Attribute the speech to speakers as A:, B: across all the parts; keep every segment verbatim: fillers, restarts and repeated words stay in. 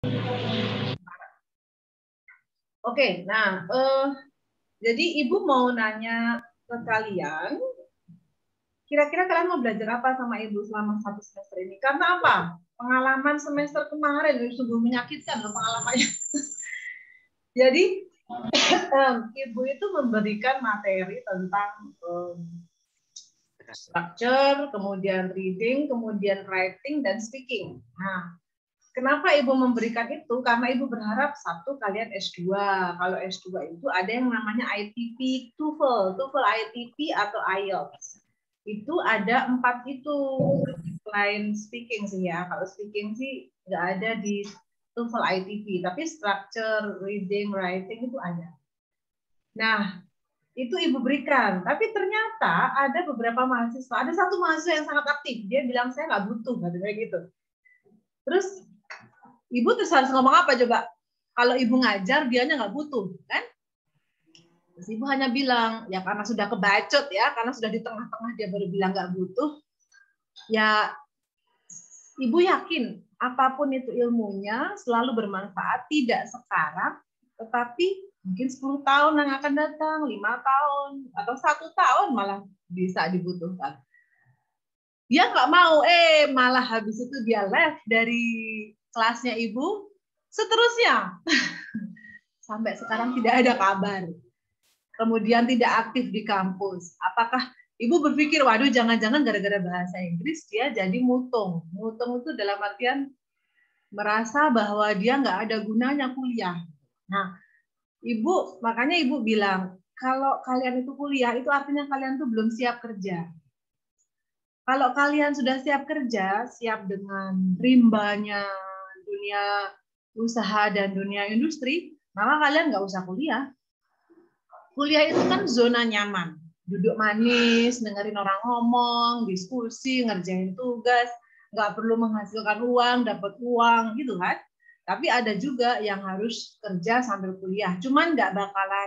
A: Oke, nah, uh, jadi Ibu mau nanya ke kalian, kira-kira kalian mau belajar apa sama Ibu selama satu semester ini? Karena apa? Pengalaman semester kemarin itu sungguh menyakitkan loh pengalamannya. Jadi um, Ibu itu memberikan materi tentang um, structure, kemudian reading, kemudian writing, dan speaking. Nah, kenapa Ibu memberikan itu? Karena Ibu berharap satu kalian S dua. Kalau S dua itu ada yang namanya I T P, TOEFL, TOEFL I T P atau I E L T S. Itu ada empat itu. Selain speaking sih ya. Kalau speaking sih nggak ada di TOEFL I T P, tapi structure, reading, writing itu ada. Nah, itu Ibu berikan. Tapi ternyata ada beberapa mahasiswa, ada satu mahasiswa yang sangat aktif. Dia bilang saya nggak butuh, katanya gitu. Terus Ibu terus harus ngomong apa coba? Kalau Ibu ngajar, dianya nggak butuh, kan? Terus Ibu hanya bilang, ya karena sudah kebacot ya, karena sudah di tengah-tengah dia baru bilang nggak butuh, ya Ibu yakin apapun itu ilmunya selalu bermanfaat, tidak sekarang, tetapi mungkin sepuluh tahun yang akan datang, lima tahun, atau satu tahun malah bisa dibutuhkan. Dia nggak mau, eh malah habis itu dia left dari kelasnya Ibu, seterusnya. Sampai sekarang tidak ada kabar. Kemudian tidak aktif di kampus. Apakah Ibu berpikir, waduh jangan-jangan gara-gara bahasa Inggris dia jadi mutung. Mutung itu dalam artian merasa bahwa dia nggak ada gunanya kuliah. Nah, Ibu, makanya Ibu bilang, kalau kalian itu kuliah, itu artinya kalian tuh belum siap kerja. Kalau kalian sudah siap kerja, siap dengan rimbanya dunia usaha dan dunia industri, maka kalian nggak usah kuliah. Kuliah itu kan zona nyaman. Duduk manis, dengerin orang ngomong, diskusi, ngerjain tugas, nggak perlu menghasilkan uang, dapat uang, gitu kan. Tapi ada juga yang harus kerja sambil kuliah. Cuman nggak bakalan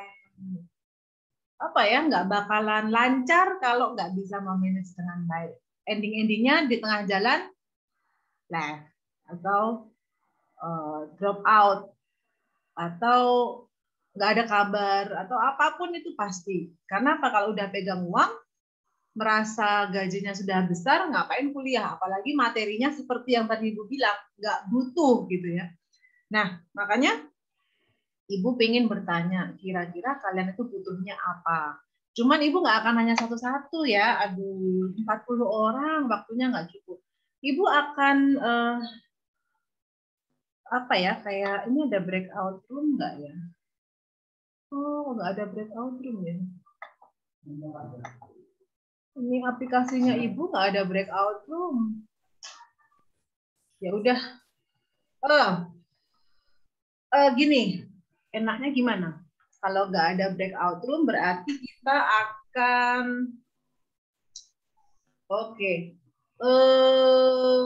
A: apa ya, nggak bakalan lancar kalau nggak bisa memanage dengan baik. Ending-endingnya di tengah jalan left atau uh, drop out atau nggak ada kabar atau apapun itu pasti. Karena apa, kalau udah pegang uang, merasa gajinya sudah besar, ngapain kuliah? Apalagi materinya seperti yang tadi Ibu bilang, nggak butuh gitu ya. Nah, makanya Ibu pengen bertanya, kira-kira kalian itu butuhnya apa? Cuman Ibu nggak akan hanya satu-satu ya, aduh, empat puluh orang, waktunya nggak cukup. Ibu akan eh, apa ya, kayak ini ada breakout room nggak ya? Oh, nggak ada breakout room ya. Ini aplikasinya Ibu nggak ada breakout room. Ya udah. Eh, eh, gini, enaknya gimana? Kalau nggak ada breakout room, berarti kita akan, oke. Okay. Eh,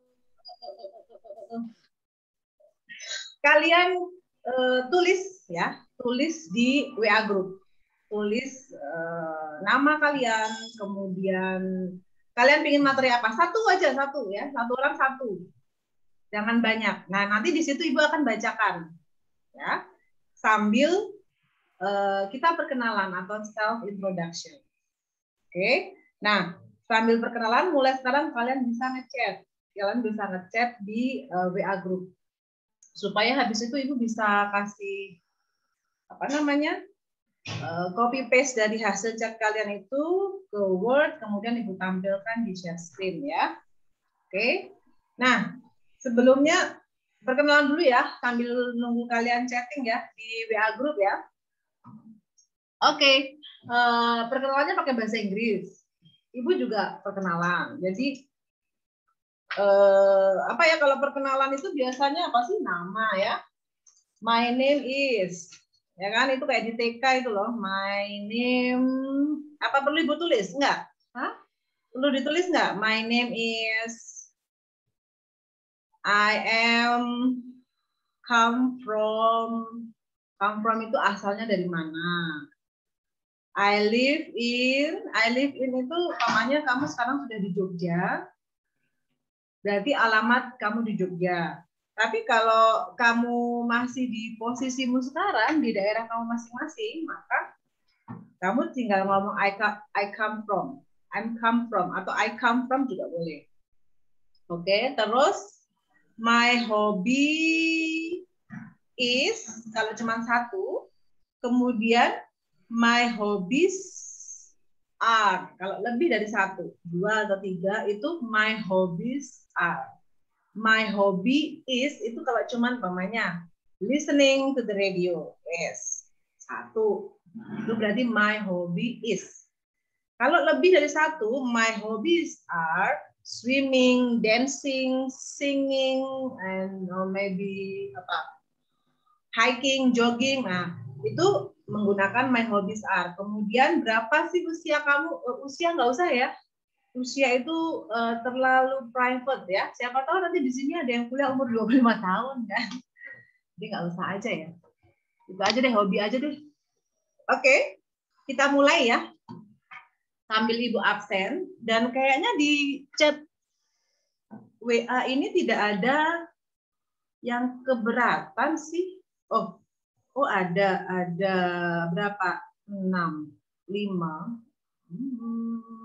A: kalian eh, tulis ya, tulis di W A group. Tulis uh, nama kalian, kemudian kalian ingin materi apa? Satu aja, satu ya, satu orang satu, jangan banyak. Nah, nanti di situ Ibu akan bacakan, ya, sambil uh, kita perkenalan atau self introduction. Oke, okay? Nah, sambil perkenalan, mulai sekarang kalian bisa ngechat, kalian bisa ngechat di uh, W A group, supaya habis itu Ibu bisa kasih apa namanya? Copy paste dari hasil chat kalian itu ke Word, kemudian Ibu tampilkan di share screen ya. Oke. Nah, sebelumnya perkenalan dulu ya, sambil nunggu kalian chatting ya di W A group ya. Oke, uh, perkenalannya pakai bahasa Inggris. Ibu juga perkenalan. Jadi uh, apa ya, kalau perkenalan itu biasanya apa sih, nama ya. My name is, ya kan, itu kayak di T K itu loh, my name, apa perlu Ibu tulis? Enggak? Hah? Perlu ditulis enggak? My name is, I am, come from, come from itu asalnya dari mana? I live in, I live in itu namanya kamu sekarang sudah di Jogja, berarti alamat kamu di Jogja. Tapi kalau kamu masih di posisimu sekarang, di daerah kamu masing-masing, maka kamu tinggal ngomong I come, I come from, I'm come from, atau I come from juga boleh. Oke, okay, terus my hobby is, kalau cuma satu, kemudian my hobbies are, kalau lebih dari satu, dua atau tiga, itu my hobbies are. My hobby is, itu kalau cuman umpamanya listening to the radio, yes, satu, itu berarti my hobby is. Kalau lebih dari satu, my hobbies are swimming, dancing, singing, and or maybe apa, hiking, jogging. Nah, itu menggunakan my hobbies are. Kemudian berapa sih usia kamu? Usia nggak usah ya. Usia itu uh, terlalu private ya. Siapa tahu nanti di sini ada yang kuliah umur dua puluh lima tahun kan. Jadi nggak usah aja ya. Itu aja deh, hobi aja deh. Oke, kita mulai ya. Sambil Ibu absen. Dan kayaknya di chat W A ini tidak ada yang keberatan sih. Oh, oh ada. Ada berapa? enam, lima. Hmm.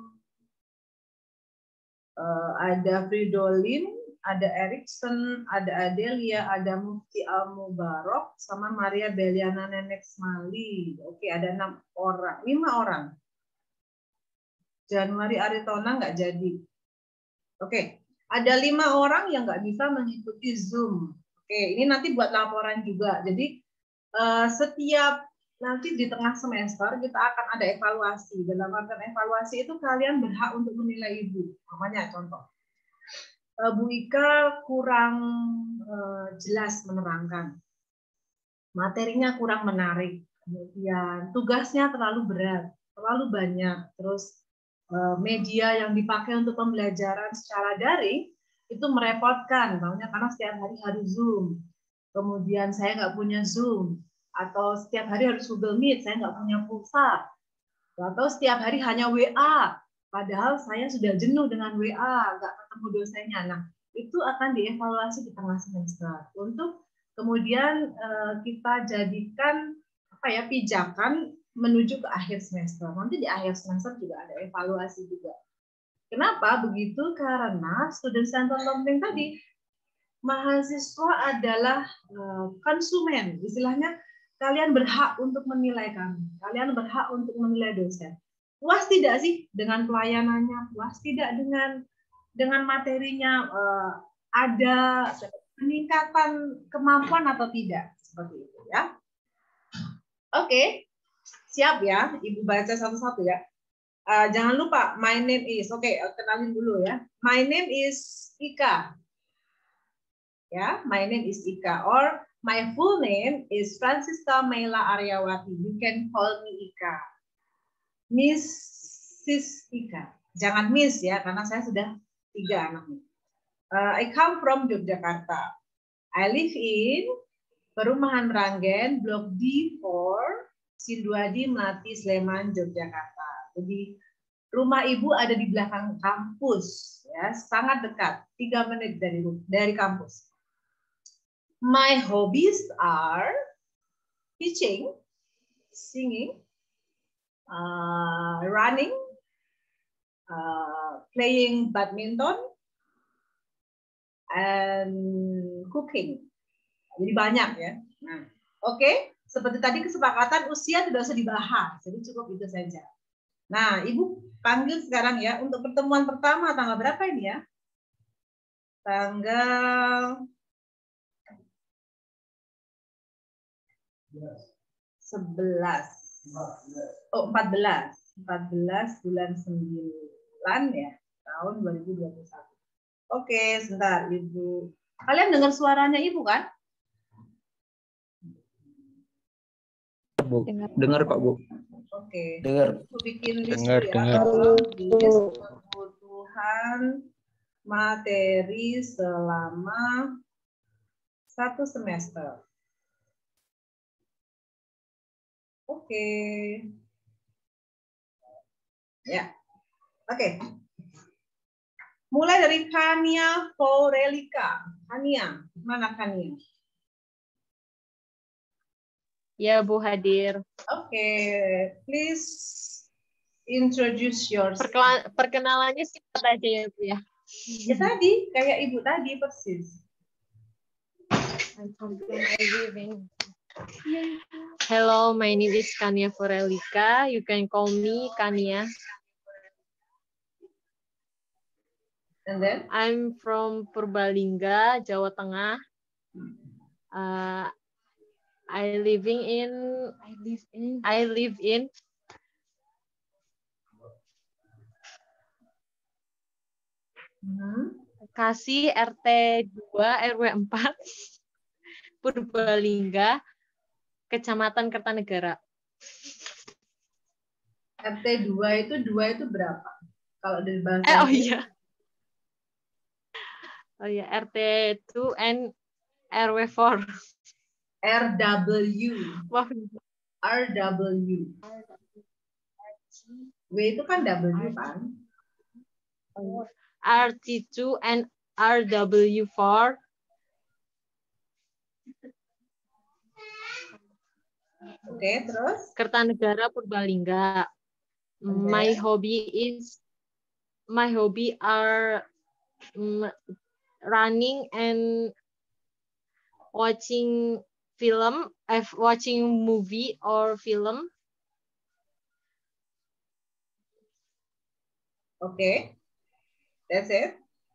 A: Uh, ada Fridolin, ada Erikson, ada Adelia, ada Mufti Al-Mubarok, sama Maria Beliana Nenek Smali. Oke, ada enam orang, lima orang. Januari Aritona nggak jadi. Oke, ada lima orang yang nggak bisa mengikuti Zoom. Oke, ini nanti buat laporan juga. Jadi uh, setiap nanti di tengah semester kita akan ada evaluasi. Dalam artian evaluasi itu kalian berhak untuk menilai Ibu. Namanya contoh. Bu Ika kurang uh, jelas menerangkan. Materinya kurang menarik. Kemudian tugasnya terlalu berat, terlalu banyak. Terus uh, media yang dipakai untuk pembelajaran secara daring itu merepotkan. Makanya karena setiap hari harus Zoom. Kemudian saya nggak punya Zoom. Atau setiap hari harus Google Meet, saya nggak punya pulsa. Atau setiap hari hanya W A, padahal saya sudah jenuh dengan W A, nggak ketemu dosennya. Nah, itu akan dievaluasi di tengah semester. Untuk kemudian kita jadikan apa ya pijakan menuju ke akhir semester. Nanti di akhir semester juga ada evaluasi juga. Kenapa begitu? Karena student centered learning tadi, mahasiswa adalah konsumen, istilahnya. Kalian berhak untuk menilai kami. Kalian berhak untuk menilai dosen. Puas tidak sih dengan pelayanannya? Puas tidak dengan dengan materinya? Uh, ada peningkatan kemampuan atau tidak? Seperti itu ya. Oke, okay. Siap ya. Ibu baca satu-satu ya. Uh, jangan lupa, my name is. Oke, okay, kenalin dulu ya. My name is Ika. Ya, my name is Ika. Or my full name is Francisca Maila Aryawati. You can call me Ika. Missus Ika. Jangan Miss ya, karena saya sudah tiga anaknya. Uh, I come from Yogyakarta. I live in Perumahan Meranggen, Blok D four, Sinduadi, Melati, Sleman, Yogyakarta. Jadi rumah Ibu ada di belakang kampus, ya, sangat dekat, tiga menit dari dari kampus. My hobbies are teaching, singing, uh, running, uh, playing badminton, and cooking. Jadi banyak ya. Nah, oke. Okay. Seperti tadi kesepakatan usia tidak usah dibahas, jadi cukup itu saja. Nah, Ibu panggil sekarang ya untuk pertemuan pertama tanggal berapa ini ya? Tanggal sebelas. Oh, empat belas. empat belas bulan sembilan ya, tahun dua ribu dua puluh satu. Oke, sebentar Ibu. Kalian dengar suaranya Ibu kan?
B: Bu. Dengar Pak Bu.
A: Oke.
B: Dengar.
A: Aku bikin list
C: dengar,
A: ya.
C: dengar.
A: List kebutuhan materi selama satu semester. Oke. Ya. Oke. Mulai dari Kania Forelika. Kania, mana Kania?
C: Ya, Bu hadir.
A: Oke, okay. Please introduce yourself.
C: Perkenalan, perkenalannya singkat aja ya, Bu ya.
A: Ya tadi, kayak Ibu tadi persis.
C: Hello, my name is Kania Forelika. You can call me Kania.
A: And then?
C: I'm from Purbalingga, Jawa Tengah. Uh, I living in I live in I live in
A: Hmm.
C: Bekasi R T dua R W empat Purbalingga, Kecamatan Kertanegara.
A: R T dua itu dua itu berapa? Kalau dari bahasa
C: Eh, oh
A: Inggris?
C: iya. Oh iya, R T dua and R W empat.
A: R W.
C: Wah.
A: R W. W itu kan W kan?
C: R T dua and R W empat.
A: Oke, okay, terus?
C: Kertanegara, Purbalingga. Okay. My hobby is my hobby are um, running and watching film, I've watching movie or film.
A: Okay, that's it.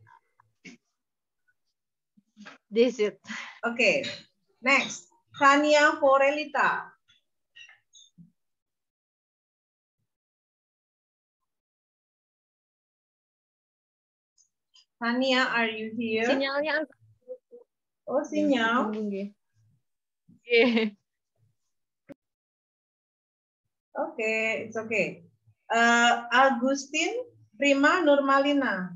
C: This it.
A: Okay, next, Kania Forelita. Kania, are you here?
C: Sinyalnya.
A: Oh, sinyal.
C: Yeah.
A: Okay, it's okay. Uh, Agustin Prima Nurmalina.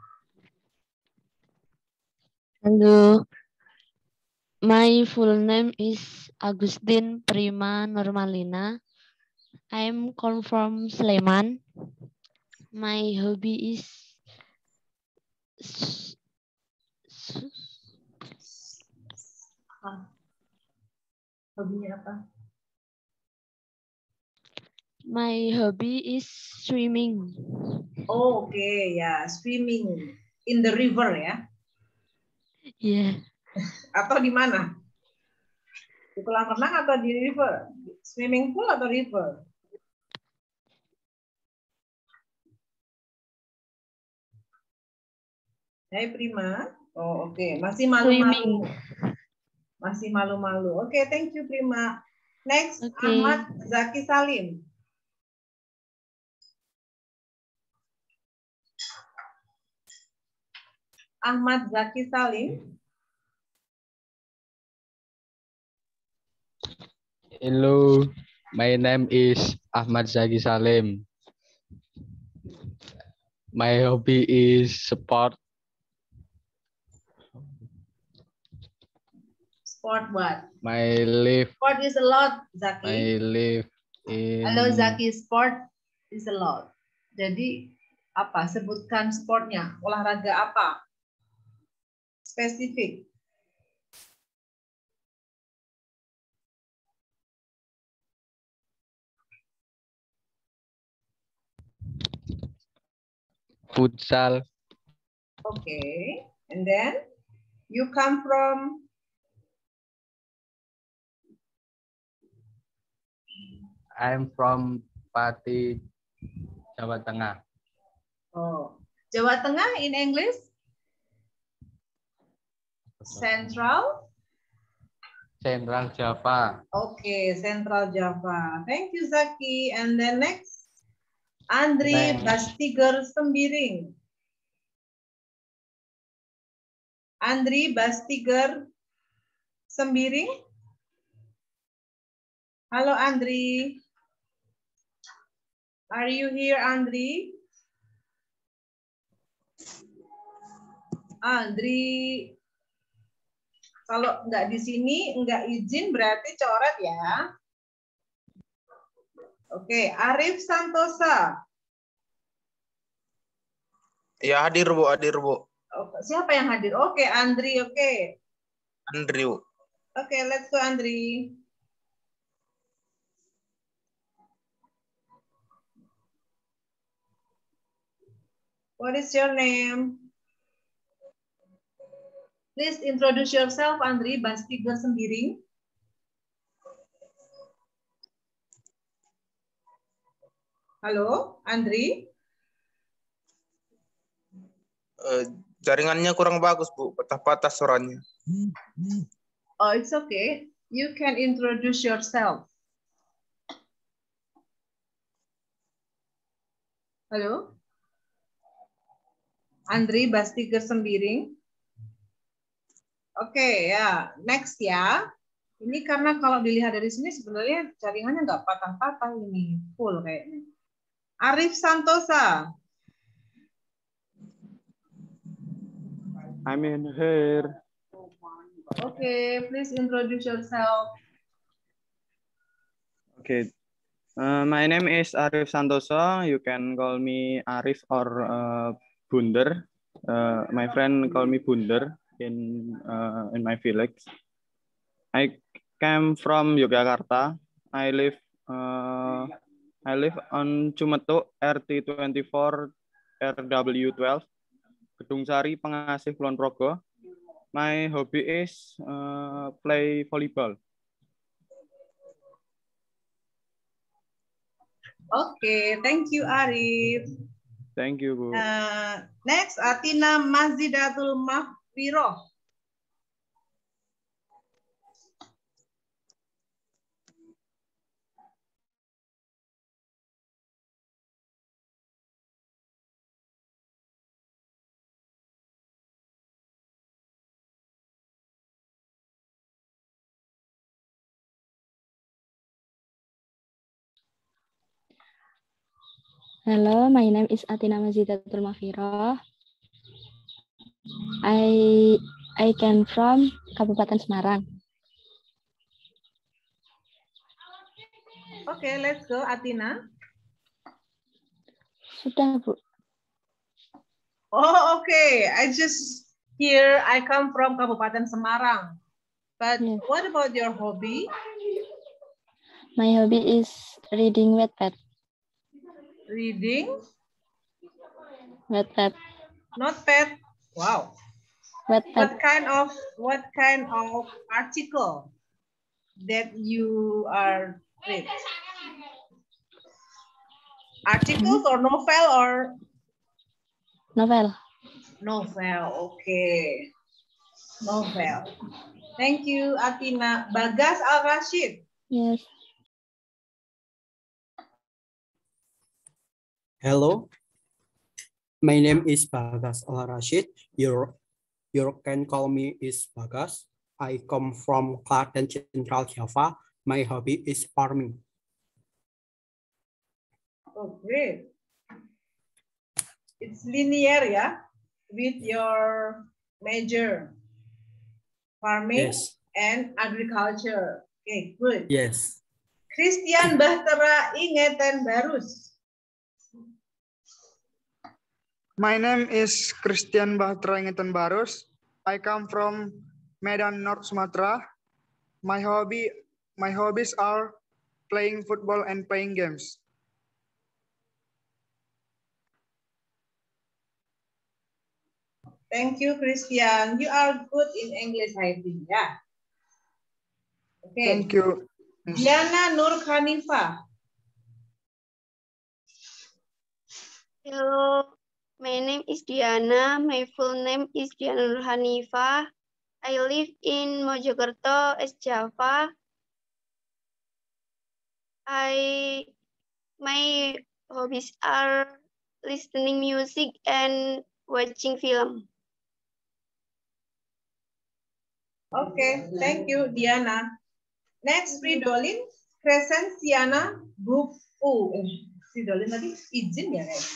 D: Hello. My full name is Agustin Prima Nurmalina. I'm come from Sleman. My hobby is
A: Hobinya apa?
D: My hobby is swimming.
A: Oh, oke okay. Ya, swimming in the river ya?
D: Iya.
A: Yeah. Atau di mana? Di kolam renang atau di river? Swimming pool atau river? Hai Prima. Oh, oke. Okay. Masih malu-malu. Masih malu-malu. Oke, okay, thank you Prima. Next, okay. Ahmad Zaki Salim. Ahmad Zaki Salim.
B: Hello, my name is Ahmad Zaki Salim. My hobby is sport.
A: Sport what?
B: My life.
A: Sport is a lot, Zaki.
B: My life in...
A: Halo Zaki, sport is a lot. Jadi apa? Sebutkan sportnya. Olahraga apa? Spesifik.
B: Futsal.
A: Okay. And then you come from?
B: I'm from Pati, Jawa Tengah.
A: Oh, Jawa Tengah in English? Central?
B: Central Java.
A: Okay, Central Java. Thank you, Zaki. And then next, Andri Bastiger Sembiring. Andri Bastiger Sembiring. Halo, Andri. Are you here, Andri? Andri. Kalau nggak di sini, nggak izin berarti coret ya. Oke, Arif Santosa.
E: Ya hadir Bu, hadir Bu.
A: Oh, siapa yang hadir? Oke, Andri, oke.
E: Andrew.
A: Oke, let's go Andri. What is your name? Please introduce yourself, Andri. Bastiger Sembiring. Halo, Andri.
E: Uh, jaringannya kurang bagus Bu, patah-patah suaranya.
A: Oh, it's okay. You can introduce yourself. Halo, Andri Bastiger Sembiring. Oke, okay, ya. Next ya. Ini karena kalau dilihat dari sini sebenarnya jaringannya nggak patah-patah ini, full kayaknya. Arif Santosa.
F: I'm in here.
A: Okay, please introduce yourself.
F: Okay. Uh, my name is Arif Santoso. You can call me Arif or uh, Bunder. Uh, my friend call me Bunder in uh, in my village. I came from Yogyakarta. I live uh, I live on Cumetu R T twenty-four R W twelve. Gedung Sari, Pengasih, Kulon Progo. My hobby is uh, play volleyball.
A: Okay, thank you, Arif.
F: Thank you, Bu.
A: Uh, next, Atina Mazidatul Mahfiroh.
G: Hello, my name is Atina Mazidatul Mahfiroh. I I came from Kabupaten Semarang.
A: Okay, let's go, Atina.
G: Sudah, Bu.
A: Oh, okay. I just hear I come from Kabupaten Semarang. But yes. What about your hobby?
G: My hobby is reading Wattpad.
A: Reading?
G: Wattpad.
A: Not pet. Wow.
G: Wattpad.
A: What kind of what kind of article that you are read? Articles or novel or
G: novel?
A: Novel. Okay. Novel. Thank you, Atina. Bagas Al Rashid.
G: Yes.
H: Hello, my name is Bagas Al Rashid. You, you can call me is Bagas. I come from Klaten, Central Java. My hobby is farming.
A: Oh, great. It's linear, yeah, with your major farming yes. and agriculture. Okay, good.
H: Yes.
A: Christian Bahtera Ingeten Barus.
I: My name is Christian Bahtera Ingeten Barus. I come from Medan, North Sumatra. My hobby, my hobbies are playing football and playing games.
A: Thank you, Christian. You are good in English, I think. Yeah. Okay.
I: Thank you.
A: Diana Nur Khanifa.
J: Hello. My name is Diana. My full name is Diana Nur Hanifa. I live in Mojokerto, East Java. I my hobbies are listening music and watching film.
A: Okay, thank you, Diana. Next, Fridolin Crescenciana Bufu. Eh, Fridolin tadi izin ya, guys.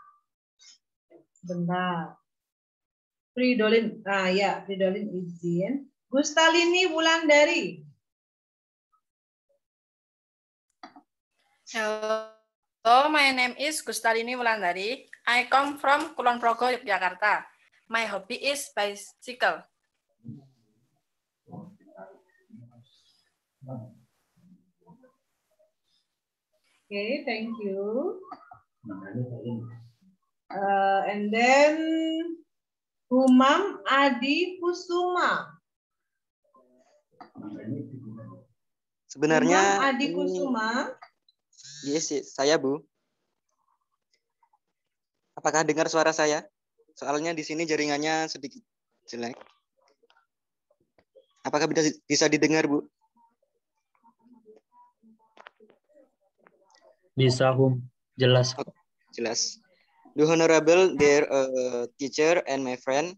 A: Benar. Fridolin, ah ya, Fridolin izin. Gustalini Wulandari.
K: Halo, So, my name is Gustalini Wulandari. I come from Kulon Progo, Yogyakarta. My hobby is bicycle.
A: Okay, thank you. Uh, and then Humam Adi Kusuma.
L: Sebenarnya
A: Humam Adi
L: ini,
A: Kusuma.
L: yes, yes, saya Bu. Apakah dengar suara saya? Soalnya di sini jaringannya sedikit jelek. Apakah bisa bisa didengar, Bu?
M: Bisa, Hum. Jelas.
L: Oh, jelas. The Honorable, dear uh, teacher and my friend.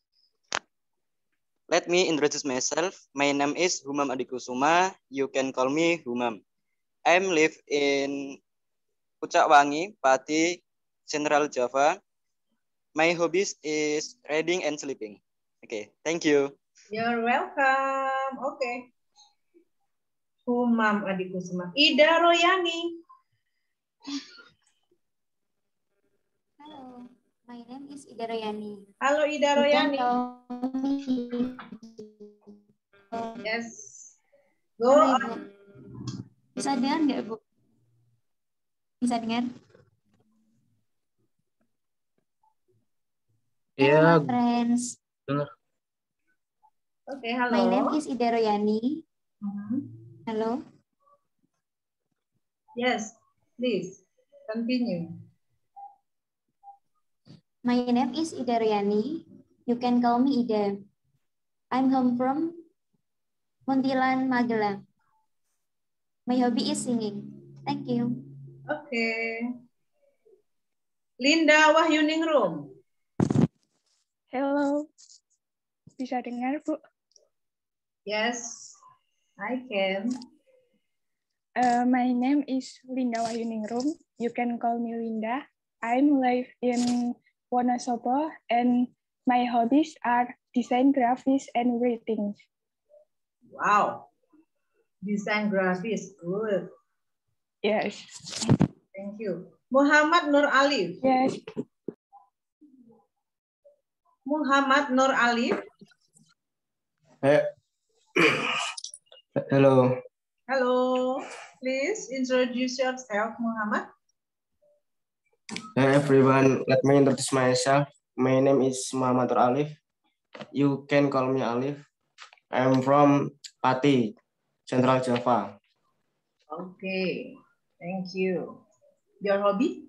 L: Let me introduce myself. My name is Humam Adikusuma. You can call me Humam. I live in Pucakwangi, Pati, Central Java. My hobbies is reading and sleeping. Okay, thank you.
A: You're welcome. Okay. Humam Adikusuma. Ida Royani.
N: Hello, my name is Ida Royani.
A: Halo Ida Royani. Yes. Go
N: Halo,
A: on.
N: Ibu. Bisa dengar nggak, Bu? Bisa dengar?
M: Iya,
N: Hello, friends.
M: dengar.
A: Oke, okay, halo.
N: My name is Ida Royani.
A: Uh-huh.
N: Hello.
A: Yes, please continue.
N: My name is Ida Royani. You can call me Ida. I'm home from Muntilan, Magelang. My hobby is singing. Thank you.
A: Oke. Okay. Linda Wahyuningrum.
O: Hello. Bisa dengar, Bu?
A: Yes, I can.
O: Uh, my name is Linda Wahyuningrum. You can call me Linda. I'm live in Wonosobo and my hobbies are design graphics and writing.
A: Wow. Design graphics, good.
O: Yes.
A: Thank you. Muhammad Nur Alif.
O: Yes.
A: Muhammad Nur Alif.
P: Hey. Hello.
A: Hello. Please introduce yourself, Muhammad.
P: Hey everyone, let me introduce myself. My name is Muhammad Nur Alif. You can call me Alif. I'm from Pati, Central Java.
A: Okay, thank you. Your hobby?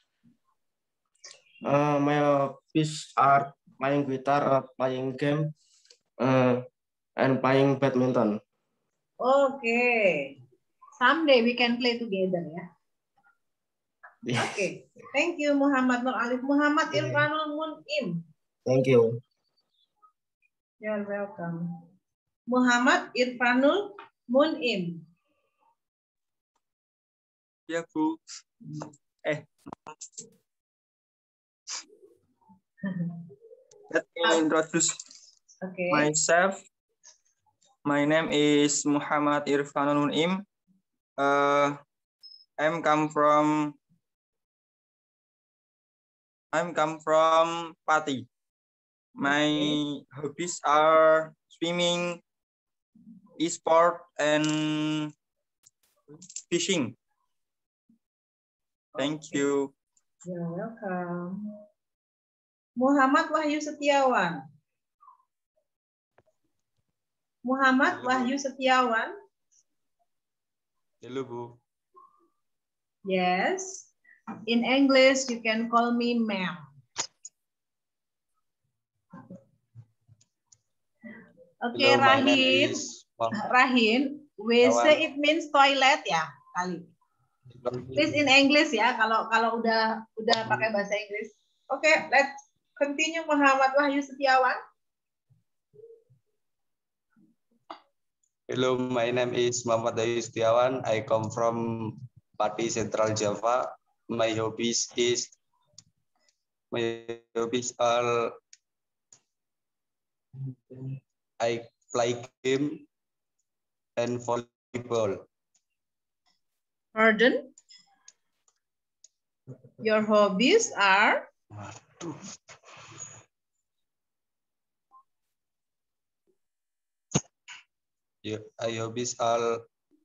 P: Uh, my hobbies are playing guitar, uh, playing game, uh, and playing badminton.
A: Okay. Someday we can play together, ya.
P: Yes.
A: Okay. Thank you, Muhammad Nur Alif. Muhammad Irfanul Munim.
P: Thank you.
A: You're welcome. Muhammad Irfanul Munim.
E: Ya, Bu. Eh. Let me introduce
A: okay.
E: myself. My name is Muhammad Irfanul Munim. Uh, I'm come from I'm come from Pati. My okay. hobbies are swimming, e-sport, and fishing. Thank
A: okay.
E: you.
A: You're welcome. Muhammad Wahyu Setiawan. Muhammad Hello. Wahyu Setiawan.
Q: Hello, Bu.
A: Yes. In English, you can call me ma'am. Okay,
Q: Hello,
A: Rahin. Rahin, W C it means toilet ya, kali. Please in English ya, kalau kalau udah udah pakai bahasa Inggris. Oke, okay, let's continue. Muhammad Wahyu Setiawan.
Q: Hello, my name is Muhammad Wahyu Setiawan. I come from Pati, Central Java. My hobbies is my hobbies are I play game and volleyball.
A: Pardon? Your hobbies are?
Q: Your I hobbies are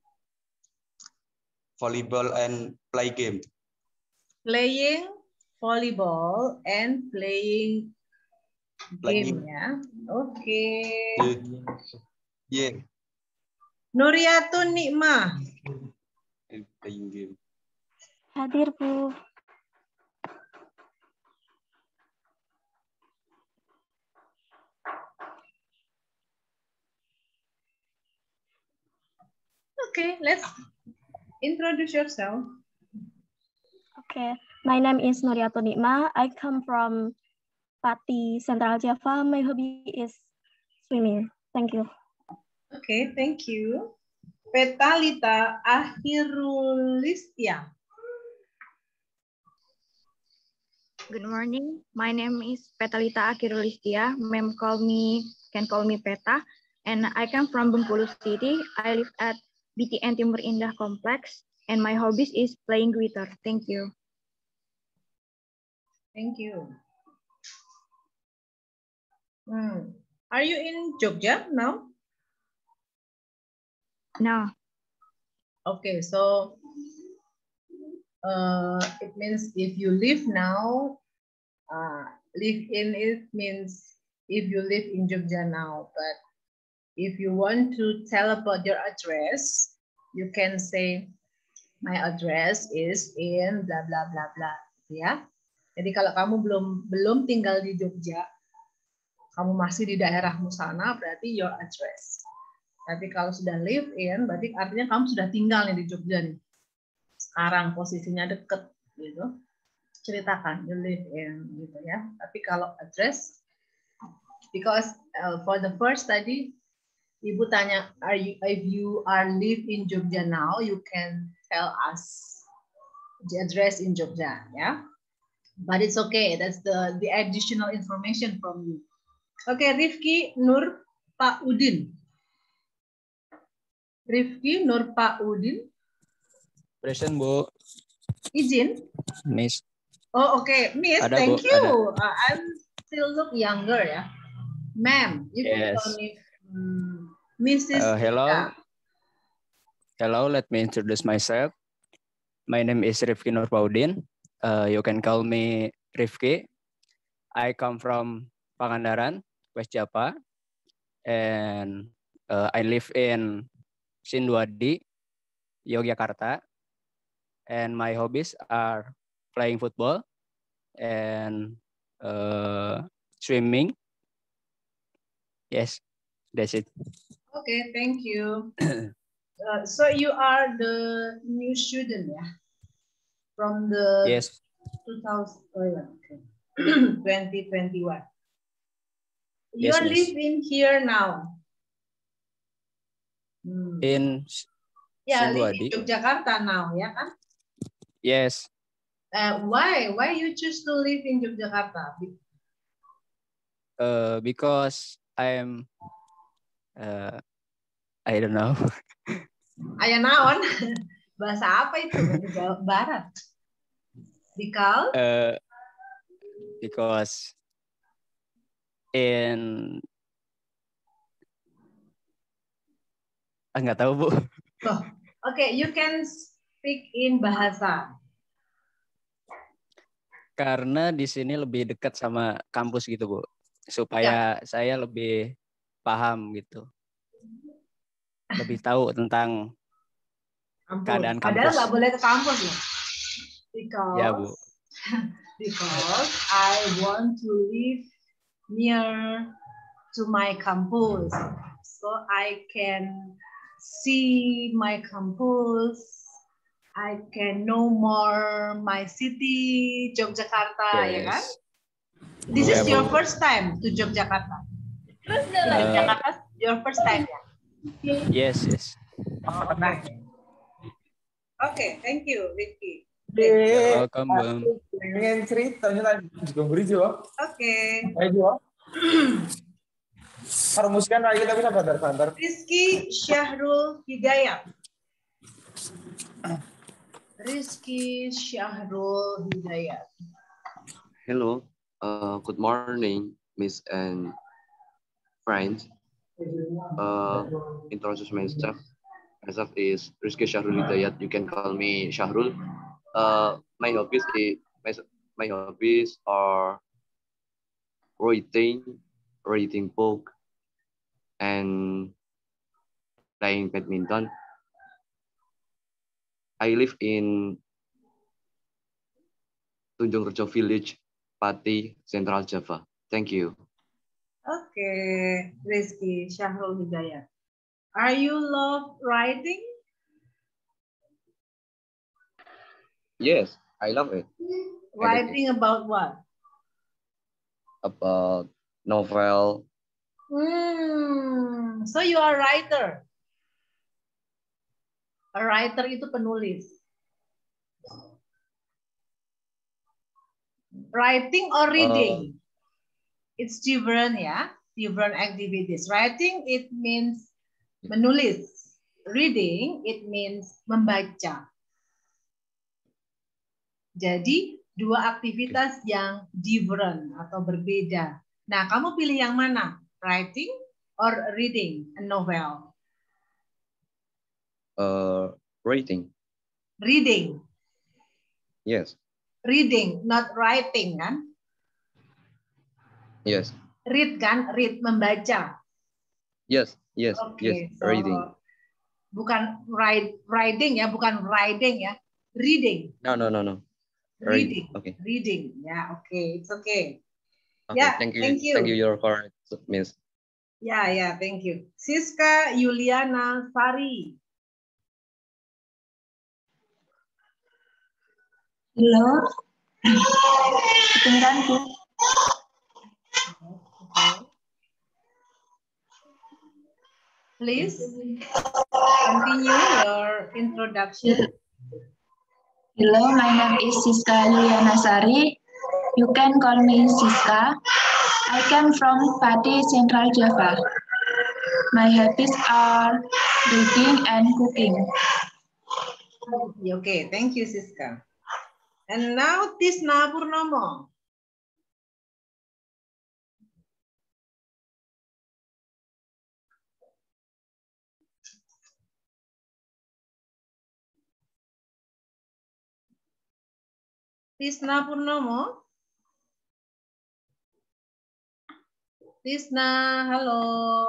Q: volleyball and play game.
A: Playing volleyball and playing game,
Q: Playing.
A: ya. Oke. Okay.
Q: Yeah. Yeah.
A: Nuriatun Nikmah.
Q: Playing game.
G: Hadir, Bu.
A: Okay, let's introduce yourself.
R: Okay, my name is Nuriatun Nikmah. I come from Pati, Central Java. My hobby is swimming. Thank you.
A: Okay, thank you. Petalita Akhirulistia.
S: Good morning. My name is Petalita Akhirulistia. Ma'am call me can call me Peta, and I come from Bengkulu City. I live at B T N Timur Indah Complex, and my hobbies is playing guitar. Thank you.
A: Thank you. Hmm. Are you in Jogja now?
S: No.
A: Okay, so uh, it means if you live now, uh, live in it means if you live in Jogja now. But if you want to tell about your address, you can say my address is in bla bla bla bla, ya. Jadi kalau kamu belum belum tinggal di Jogja, kamu masih di daerahmu sana, berarti your address. Tapi kalau sudah live in, berarti artinya kamu sudah tinggal nih di Jogja nih. Sekarang posisinya deket, gitu. Ceritakan, you live in, gitu ya. Tapi kalau address, because uh, for the first tadi, Ibu tanya, are you, if you are live in Jogja now, you can tell us the address in Jogja, ya. But it's okay, that's the the additional information from you. Oke, okay, Rifki Nur Pak Udin. Rifki Nur Pak Udin.
B: Present, Bu.
A: Izin?
B: Miss.
A: Oh, oke. Okay. Miss,
B: Ada,
A: thank
B: Bu,
A: you.
B: ada.
A: Uh, I'm still look younger, ya. Ma'am, you can
B: Yes.
A: call me um, Missus
B: Uh, hello.
A: Ika.
B: Hello, let me introduce myself. My name is Rifki Nur Paudin. Uh, you can call me Rifki. I come from Pangandaran, West Java. And uh, I live in Sinduadi, Yogyakarta. And my hobbies are playing football and uh, swimming. Yes, that's it.
A: Okay, thank you. Uh, so you are the new student, yeah? From the
B: Yes.
A: two thousand, oh, yeah, okay. twenty twenty-one. You
B: Yes,
A: are
B: miss.
A: living here now. Hmm.
B: In
A: Yeah, live in
B: Sinduadi.
A: Yogyakarta now, ya kan?
B: Yes.
A: Uh, why? Why you choose to live in Yogyakarta?
B: Uh, because I'm, uh, I don't know.
A: Aya naon? Bahasa apa itu? Bahasa Jawa Barat. Because?
B: Uh, because in, ah, nggak tahu, Bu.
A: Oh, okay, you can speak in bahasa.
B: Karena di sini lebih dekat sama kampus gitu, Bu. Supaya ya. Saya lebih paham gitu. Lebih tahu tentang
A: Kampus.
B: keadaan kampus.
A: Padahal nggak boleh ke kampus ya? Because,
B: ya, Bu.
A: Because I want to live near to my campus. So I can see my campus. I can know more my city, Yogyakarta, yes. Ya kan? This yeah, is your Bu. First time to Yogyakarta. Terus uh, Yogyakarta your first time ya?
B: Yes, yes.
A: Oh, right. Okay, thank you, Ricky.
B: You're welcome, Bang.
T: Pengen ceritanya lagi juga beri Jo.
A: Oke.
T: Ayo Jo. Permusikan lagi tapi sabar-sabar.
A: Rizky Syahrul Hidayat. Rizky Syahrul Hidayat.
U: Hello, uh, good morning, Miss and friends. Uh, introduce myself. Myself is Rizky Syahrul Hidayat. You can call me Syahrul. Uh, my hobbies is my, my hobbies are reading, reading book, and playing badminton. I live in Tunjung Rejo Village, Pati, Central Java. Thank you.
A: Okay, Rizky Syahrul Hidayat. Are you love writing?
U: Yes, I love it.
A: Writing about what?
U: About novel.
A: Hmm, so you are a writer. A writer itu penulis. Writing or reading? Uh, It's different, ya. Different activities. Writing, it means menulis. Reading, it means membaca. Jadi, dua aktivitas yang different atau berbeda. Nah, kamu pilih yang mana? Writing or reading a novel?
U: Uh, reading.
A: Reading.
U: Yes.
A: Reading, not writing, kan?
U: Yes.
A: Read, kan? Read, membaca.
U: Yes, yes,
A: okay,
U: yes,
A: so,
U: reading.
A: Bukan ride, riding ya, bukan riding ya. Reading.
U: No, no, no, no.
A: Reading.
U: Okay.
A: Reading. Ya, oke, okay. It's okay.
U: Okay,
A: yeah,
U: thank you.
A: Thank you.
U: Thank you, you're correct, Miss.
A: Ya, ya, thank you. Siska Yuliana Sari.
V: Halo. Kedengeran, Bu?
A: Okay. Please continue your introduction.
V: Hello, my name is Siska Yuliana Sari. You can call me Siska. I come from Pati, Central Java. My hobbies are reading and cooking.
A: Okay, thank you, Siska. And now Tisna Purnomo. Tisna Purnomo. Tisna, halo.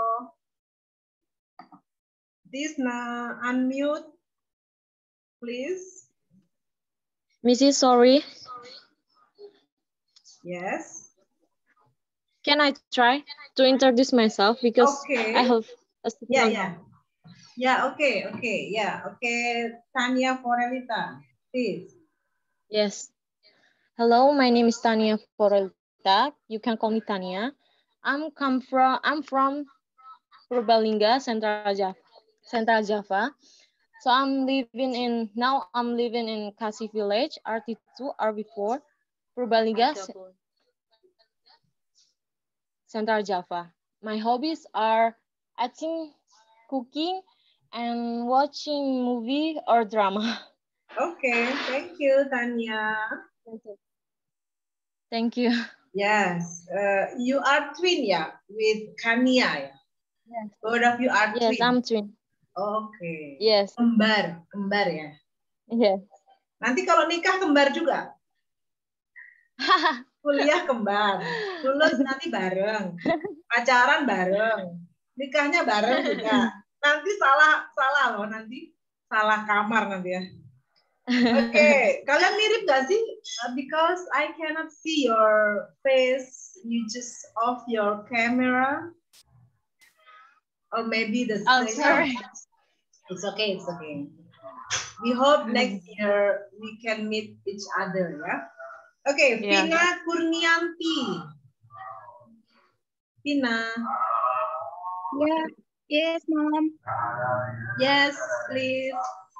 A: Tisna, unmute, please.
C: Missus Sorry.
A: Yes.
C: Can I try to introduce myself because
A: okay.
C: I have a
A: Yeah, yeah. Yeah, okay, okay. Yeah, okay. Tania Forelita, please.
C: Yes. Hello, my name is Tania Forelita. You can call me Tania. I'm come from I'm from Purbalingga, Central Java. Central Java. So I'm living in now I'm living in Kasih Village, R T two, R B four, Purbalingga, Central Java. My hobbies are acting, cooking, and watching movie or drama.
A: Okay, thank you, Tanya.
C: Thank you. Thank you.
A: Yes, uh, you are twin, yeah, with Kania.
C: Yes.
A: Both of you are
C: yes,
A: twin.
C: Yes, I'm twin.
A: Okay.
C: Yes.
A: Kembar, kembar ya.
C: Yes.
A: Nanti kalau nikah kembar juga. Kuliah kembar, lulus nanti bareng, pacaran bareng, nikahnya bareng juga. Nanti salah salah loh nanti salah kamar nanti ya. Oke, okay. Kalian mirip gak sih? Because I cannot see your face, you just off your camera, or maybe the.
C: Oh, sorry.
A: It's okay, it's okay. We hope next year we can meet each other, ya. Oke, okay,
C: yeah.
A: Vina Kurnianti. Vina.
V: Yeah. Yes, Mom.
A: Yes, please.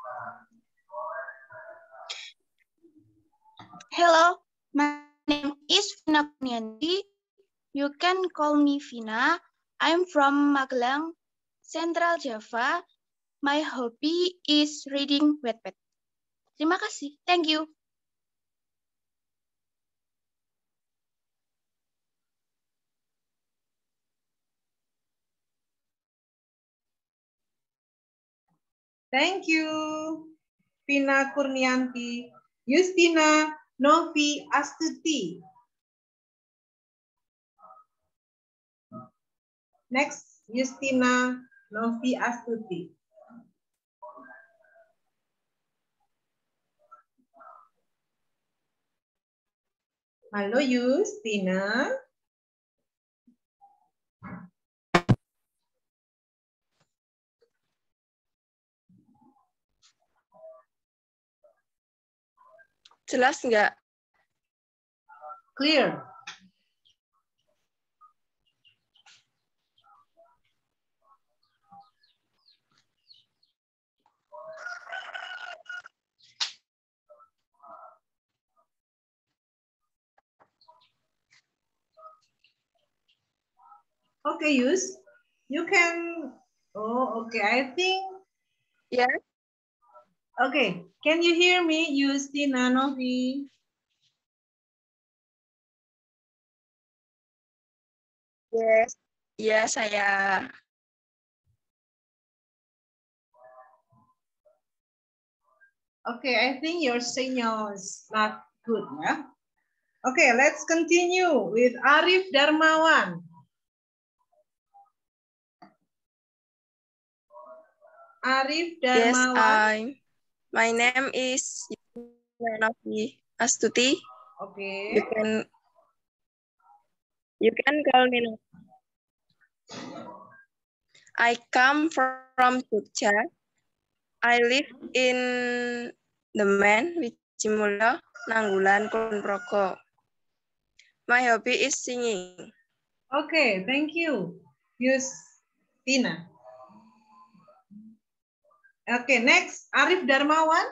V: Hello, my name is Vina Kurnianti. You can call me Vina. I'm from Magelang, Central Java. My hobby is reading Wattpad.
J: Terima kasih. Thank you.
A: Thank you, Vina Kurnianti. Justina Novi Astuti. Next, Justina Novi Astuti. Halo Justina.
D: Jelas nggak?
A: Clear. Okay, Yus, you can. Oh, okay. I think.
D: Yeah.
A: Okay. Can you hear me, Justina Novi?
D: Yes. Iya, saya.
A: Okay, I think your signal is not good, yeah? Okay, let's continue with Arif Darmawan. Arif Darmawan.
D: Yes, I. My name is Novi Astuti.
A: Okay.
D: You can. You can call me. I come from Jogja. I live in Demen, Wijimulyo, Nanggulan, Kulon Progo. My hobby is singing.
A: Okay, thank you, Justina. Okay, next, Arif Darmawan.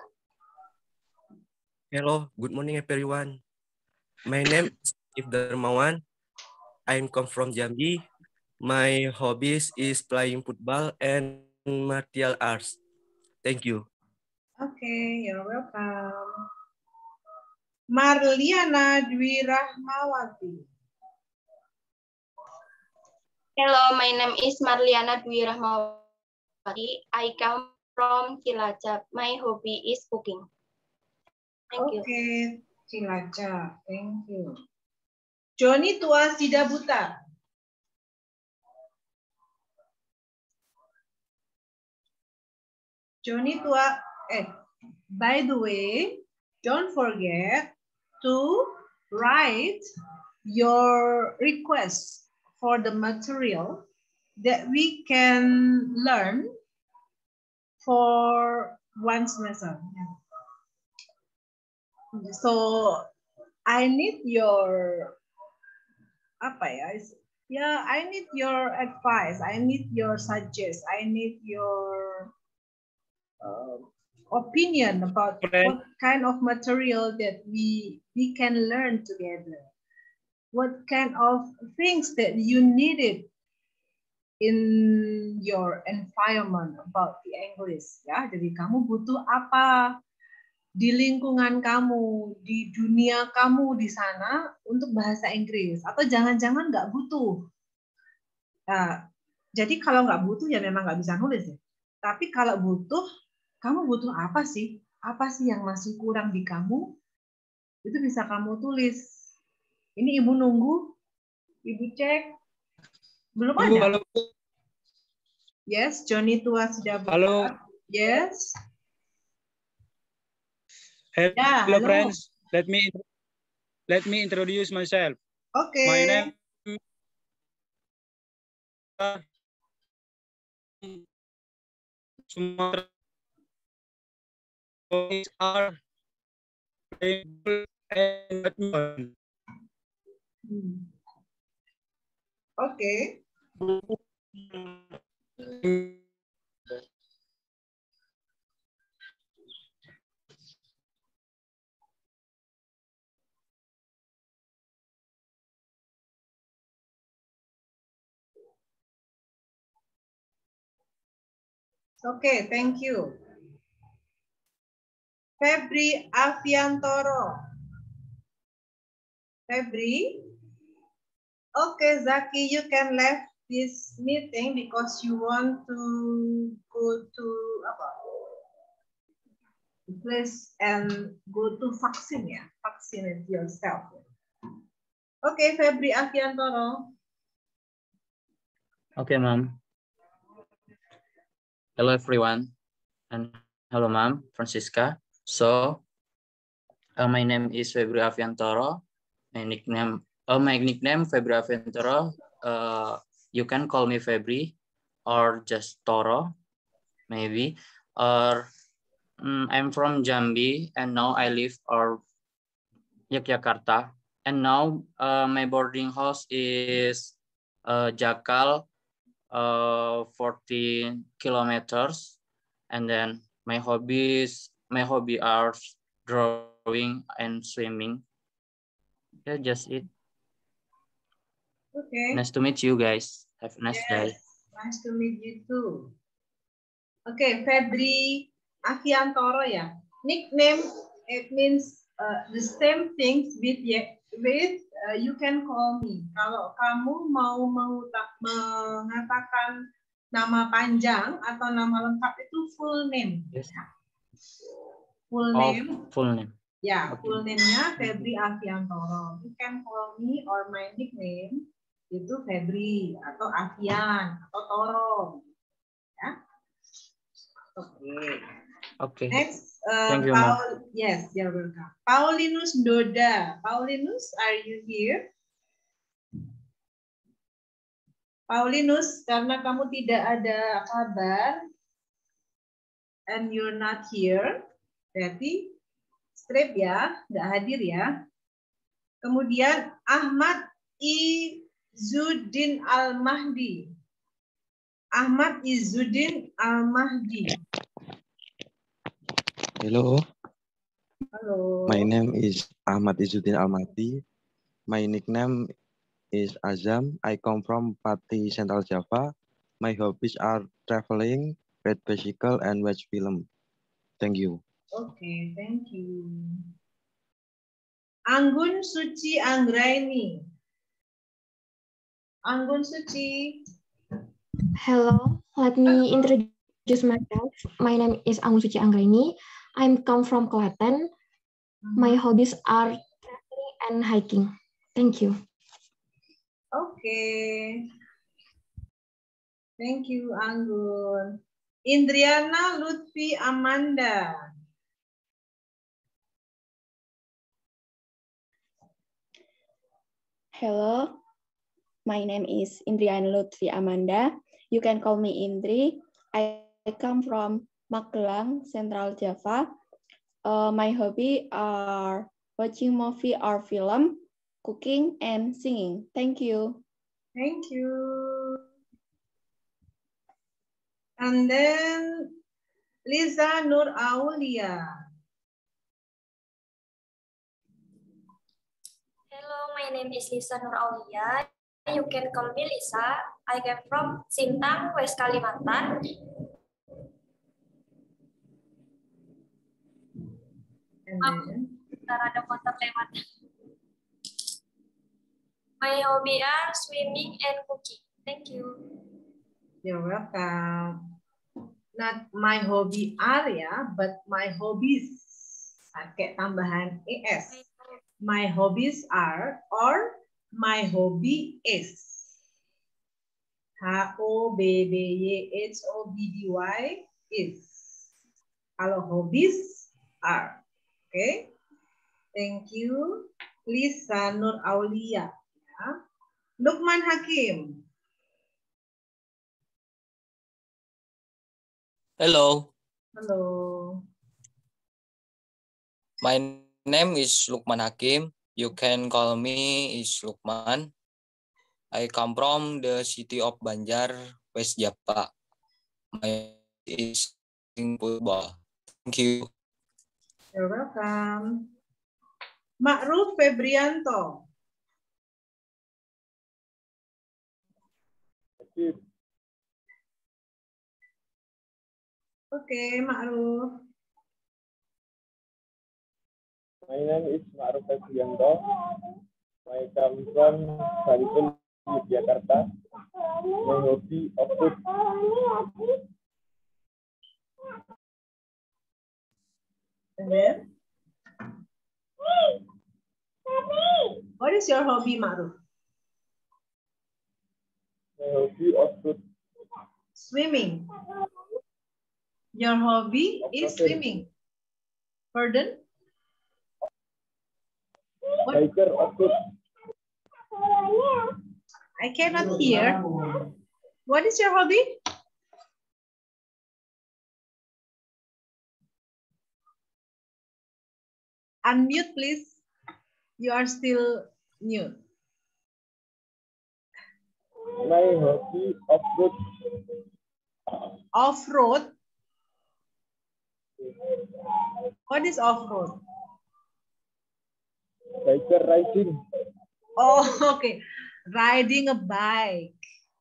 F: Hello, good morning everyone. My name is Arif Darmawan. I come from Jambi. My hobbies is playing football and martial arts. Thank you.
A: Okay, you're welcome. Marliana Dwi Rahmawati.
W: Hello, my name is Marliana Dwi Rahmawati. I come from Cilacap. My hobby is cooking. Thank you.
A: Okay, Cilacap. Thank you. Joni Tua Sidabuta. Joni Tua, eh, by the way, don't forget to write your request for the material that we can learn for one semester. So I need your apa ya? Yeah, I need your advice. I need your suggest. I need your uh, opinion about what kind of material that we we can learn together. What kind of things that you needed in your environment about the English, ya. Jadi kamu butuh apa di lingkungan kamu, di dunia kamu di sana untuk bahasa Inggris, atau jangan-jangan nggak butuh. Nah, jadi kalau nggak butuh ya memang nggak bisa nulis ya. Tapi kalau butuh, kamu butuh apa sih? Apa sih yang masih kurang di kamu? Itu bisa kamu tulis. Ini ibu nunggu, ibu cek. Belum ada.
B: Halo.
A: Yes, Johnny Tua sudah buka.
B: Halo.
A: Yes.
B: Hello,
A: Yeah,
B: hello
A: hello.
B: friends. Let me let me introduce myself.
A: Okay.
B: My name Sumatra are and
A: Hmm. Okay. Okay, thank you. Febri Aviantoro. Febri? Okay, Zaki, you can left this meeting because you want to go to apa? Place and go to vaksin ya, vaccinate yourself. Okay, Febri Aviantoro.
M: Okay, ma'am. Hello, everyone. And hello, ma'am, Francisca. So, uh, my name is Febri Aviantoro. My nickname, uh, my nickname Febri Aviantoro. Uh, you can call me Febri or just Toro, maybe. Or um, I'm from Jambi, and now I live or Yogyakarta. And now uh, my boarding house is uh, Jakal, uh, fourteen kilometers. And then my hobbies, my hobby are drawing and swimming. Yeah, just it.
A: Okay.
M: Nice to meet you guys. Have a nice
A: Yes,
M: day.
A: nice to meet you too. Okay, Febri Aviantoro ya. Nickname, it means uh, the same things with with uh, you can call me. Kalau kamu mau mengatakan nama panjang atau nama lengkap itu full name.
M: Yes.
A: Full
M: Oh,
A: name.
M: full name.
A: Ya,
M: Okay.
A: full name-nya Febri Aviantoro. You can call me or my nickname itu Febri atau Avian atau Toro. Ya. Oke. Okay.
M: Okay.
A: Next, uh,
M: Thank you,
A: Paul.
M: ma'am.
A: Yes, you're welcome. Paulinus Doda. Paulinus, are you here? Paulinus, karena kamu tidak ada kabar and you're not here, berarti strip ya, nggak hadir ya. Kemudian Ahmad Izzuddin Al-Mahdi. Ahmad Izzuddin Al-Mahdi.
H: Hello.
A: Halo.
H: My name is Ahmad Izzuddin Al-Mahdi. My nickname is Azam. I come from Pati, Central Java. My hobbies are traveling, ride bicycle, and watch film. Thank you.
A: Okay, thank you. Anggun Suci Anggraini. Anggun Suci.
I: Hello, let me introduce myself. My name is Anggun Suci Anggraini. I'm come from Klaten. My hobbies are traveling and hiking. Thank you.
A: Okay. Thank you, Anggun. Indriana Lutfi Amanda.
K: Hello, my name is Indriana Lutfi Amanda. You can call me Indri. I come from Magelang, Central Java. Uh, my hobby are watching movie or film, cooking, and singing. Thank you.
A: Thank you. And then Liza Nur Aulia.
X: Hello, my name is Lisa Nur Aulia. You can call me Lisa. I am from Sintang, West Kalimantan.
A: Maaf,
X: bentar ada motor lewat. My hobby are swimming and cooking. Thank you.
A: You're welcome. Not my hobby are ya, but my hobbies. Pakai tambahan es. My hobbies are or my hobby is. H O B B Y H O B D Y is. Kalau hobbies are. Oke. Okay? Thank you. Lisa Nur Aulia. Ya. Lukman Hakim.
Y: Hello.
A: Halo.
Y: My name is Lukman Hakim. You can call me is Lukman. I come from the city of Banjar, West Java. My is football. Thank you.
A: You're welcome. Ma'ruf Febrianto. Oke, Ma'ruf.
T: My name is Ma'ruf Febrianto. I come from Baritul, Yogyakarta. My hobby of food.
A: And then, what is your hobby, Ma'ruf?
T: My hobby of food.
A: Swimming. Your hobby is swimming. Pardon? What?
T: Biker of food.
A: I cannot hear. What is your hobby? Unmute, please. You are still mute.
T: My hobby of food.
A: Off-road. What is off-road?
T: Biker riding.
A: Oh, okay. Riding a bike.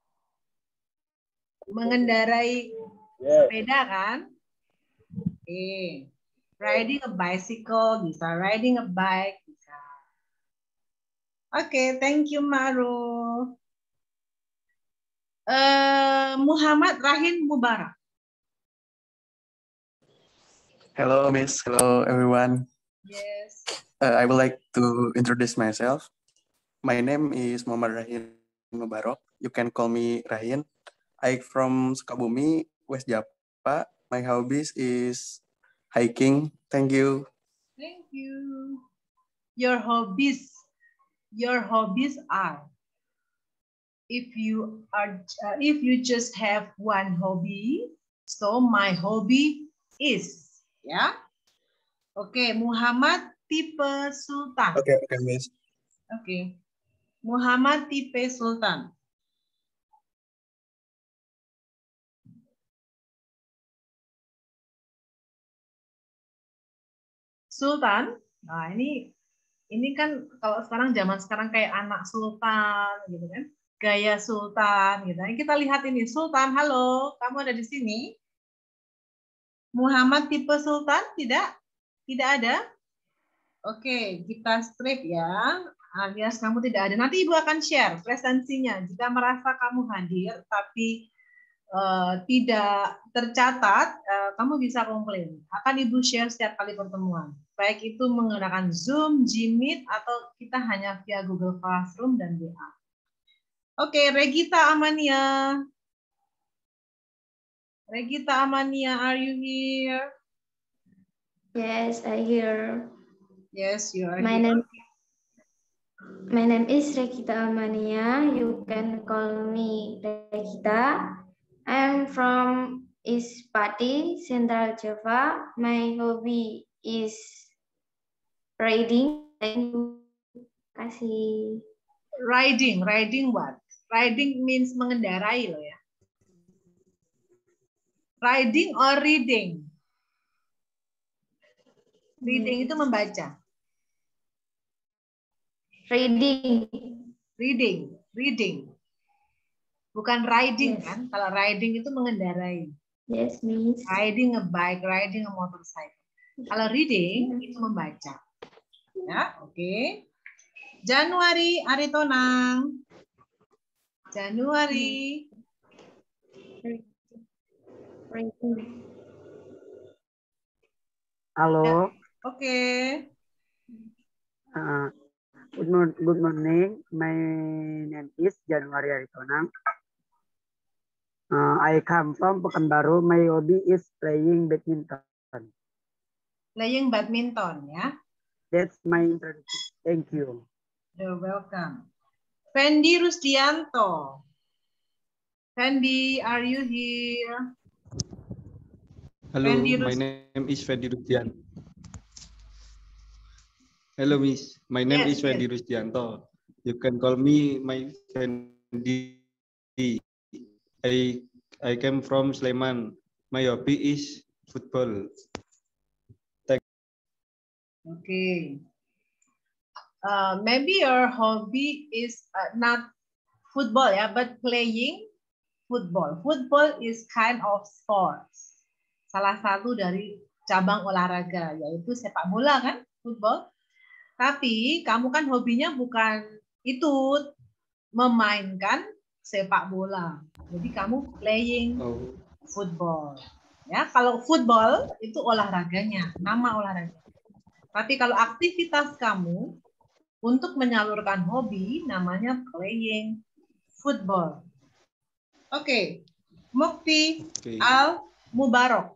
A: Mengendarai
T: Yes.
A: sepeda kan? Oke. Okay. Riding a bicycle bisa, riding a bike bisa. Oke, okay, thank you Maru. Uh, Muhammad Rahim Mubarak.
E: Hello, Miss. Hello, everyone.
A: Yes.
E: Uh, I would like to introduce myself. My name is Muhammad Rahim Mubarak. You can call me Rahin. I'm from Sukabumi, West Java. My hobbies is hiking. Thank you.
A: Thank you. Your hobbies, your hobbies are. If you are, uh, if you just have one hobby, so my hobby is, ya. Oke, okay, Muhammad Tipe Sultan.
E: Oke, okay, oke, okay, Miss.
A: Oke, okay. Muhammad Tipe Sultan. Sultan. Nah, ini ini kan kalau sekarang zaman sekarang kayak anak sultan gitu kan. Gaya sultan gitu. Kita lihat ini Sultan, halo, kamu ada di sini? Muhammad Tipe Sultan tidak? Tidak ada? Oke, kita strip ya. Alias kamu tidak ada. Nanti Ibu akan share presensinya. Jika merasa kamu hadir tapi uh, tidak tercatat, uh, kamu bisa komplain. Akan Ibu share setiap kali pertemuan. Baik itu menggunakan Zoom, Gmeet, atau kita hanya via Google Classroom dan W A. Oke, Regita Amania. Regita Amania, are you here?
V: Yes, I hear.
A: Yes, you are
V: my
A: here.
V: Name, my name is Regita Amania. You can call me Regita. I'm from East Pati, Central Java. My hobby is riding. Thank you. Kasih.
A: Riding, riding what? Riding means mengendarai loh ya. Riding or reading? Reading itu membaca.
V: Reading.
A: Reading, reading. Bukan riding
V: Yes.
A: kan? Kalau riding itu mengendarai.
V: Yes, Miss.
A: Riding a bike, riding a motorcycle. Kalau reading itu membaca. Ya, oke. Okay. Januari Aritonang. Januari.
L: Halo.
A: Oke. Okay.
L: Uh, good, morning, good morning. My name is Januari Aritonang. Uh, I come from Pekanbaru. My hobby is playing badminton.
A: Playing badminton, ya.
L: That's my introduction. Thank you.
A: You're welcome. Fendi Rusdianto. Fendi, are you here?
N: Hello,
A: Fendi
N: my name is Fendi Rusdianto. Hello, Miss. My name
A: yes,
N: is Fendi
A: yes.
N: Rusdianto. You can call me my Fendi. I I came from Sleman. My hobby is football. Thank
A: Okay. Uh, maybe your hobby is uh, not football, yeah, but playing football. Football is kind of sports. Salah satu dari cabang olahraga, yaitu sepak bola kan, football. Tapi kamu kan hobinya bukan itu, memainkan sepak bola. Jadi kamu playing
N: Oh.
A: football. Ya, kalau football itu olahraganya, nama olahraga. Tapi kalau aktivitas kamu untuk menyalurkan hobi namanya playing football. Oke, okay. Mukti
N: Okay.
A: Al Mubarok.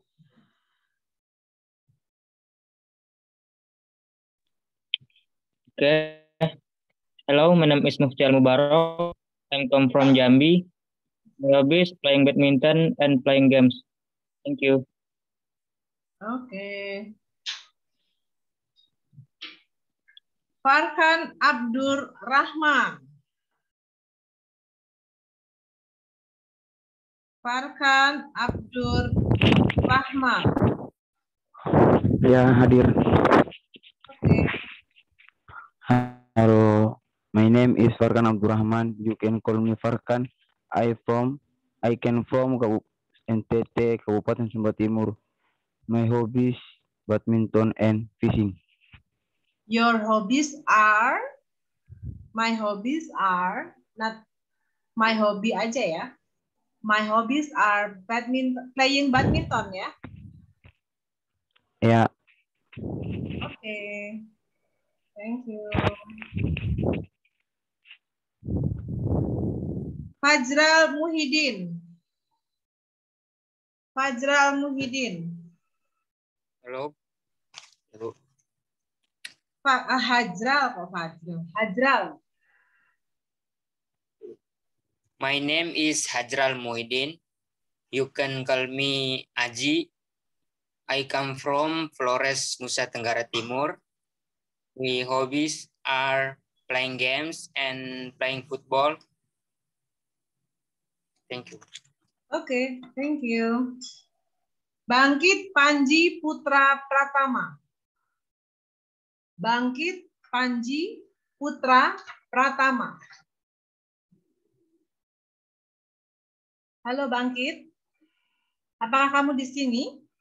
G: Okay. Hello, my name is Mufti Al Mubarok. I come from Jambi. My hobbies playing badminton and playing games. Thank you.
A: Oke. Okay. Farhan Abdur Rahman. Farhan Abdur Rahman.
O: Ya, hadir.
A: Oke.
O: Halo, my name is Farhan Abdur Rahman. You can call me Farhan. I from I came from N T T Kabupaten Sumba Timur. My hobbies badminton and fishing.
A: Your hobbies are? My hobbies are not my hobby aja ya. My hobbies are badminton, playing badminton ya.
O: Ya.
A: Oke. Okay. Thank you. Fajral Muhyiddin. Fajral Muhyiddin.
P: Halo. Halo.
A: Pak ah, Hajral kok Fajral. Hajral.
P: My name is Hajral Muhyiddin. You can call me Aji. I come from Flores, Nusa Tenggara Timur. My hobbies are playing games and playing football. Thank you.
A: Oke, okay, thank you. Bangkit Panji Putra Pratama. Bangkit Panji Putra Pratama. Halo Bangkit. Apakah kamu di sini?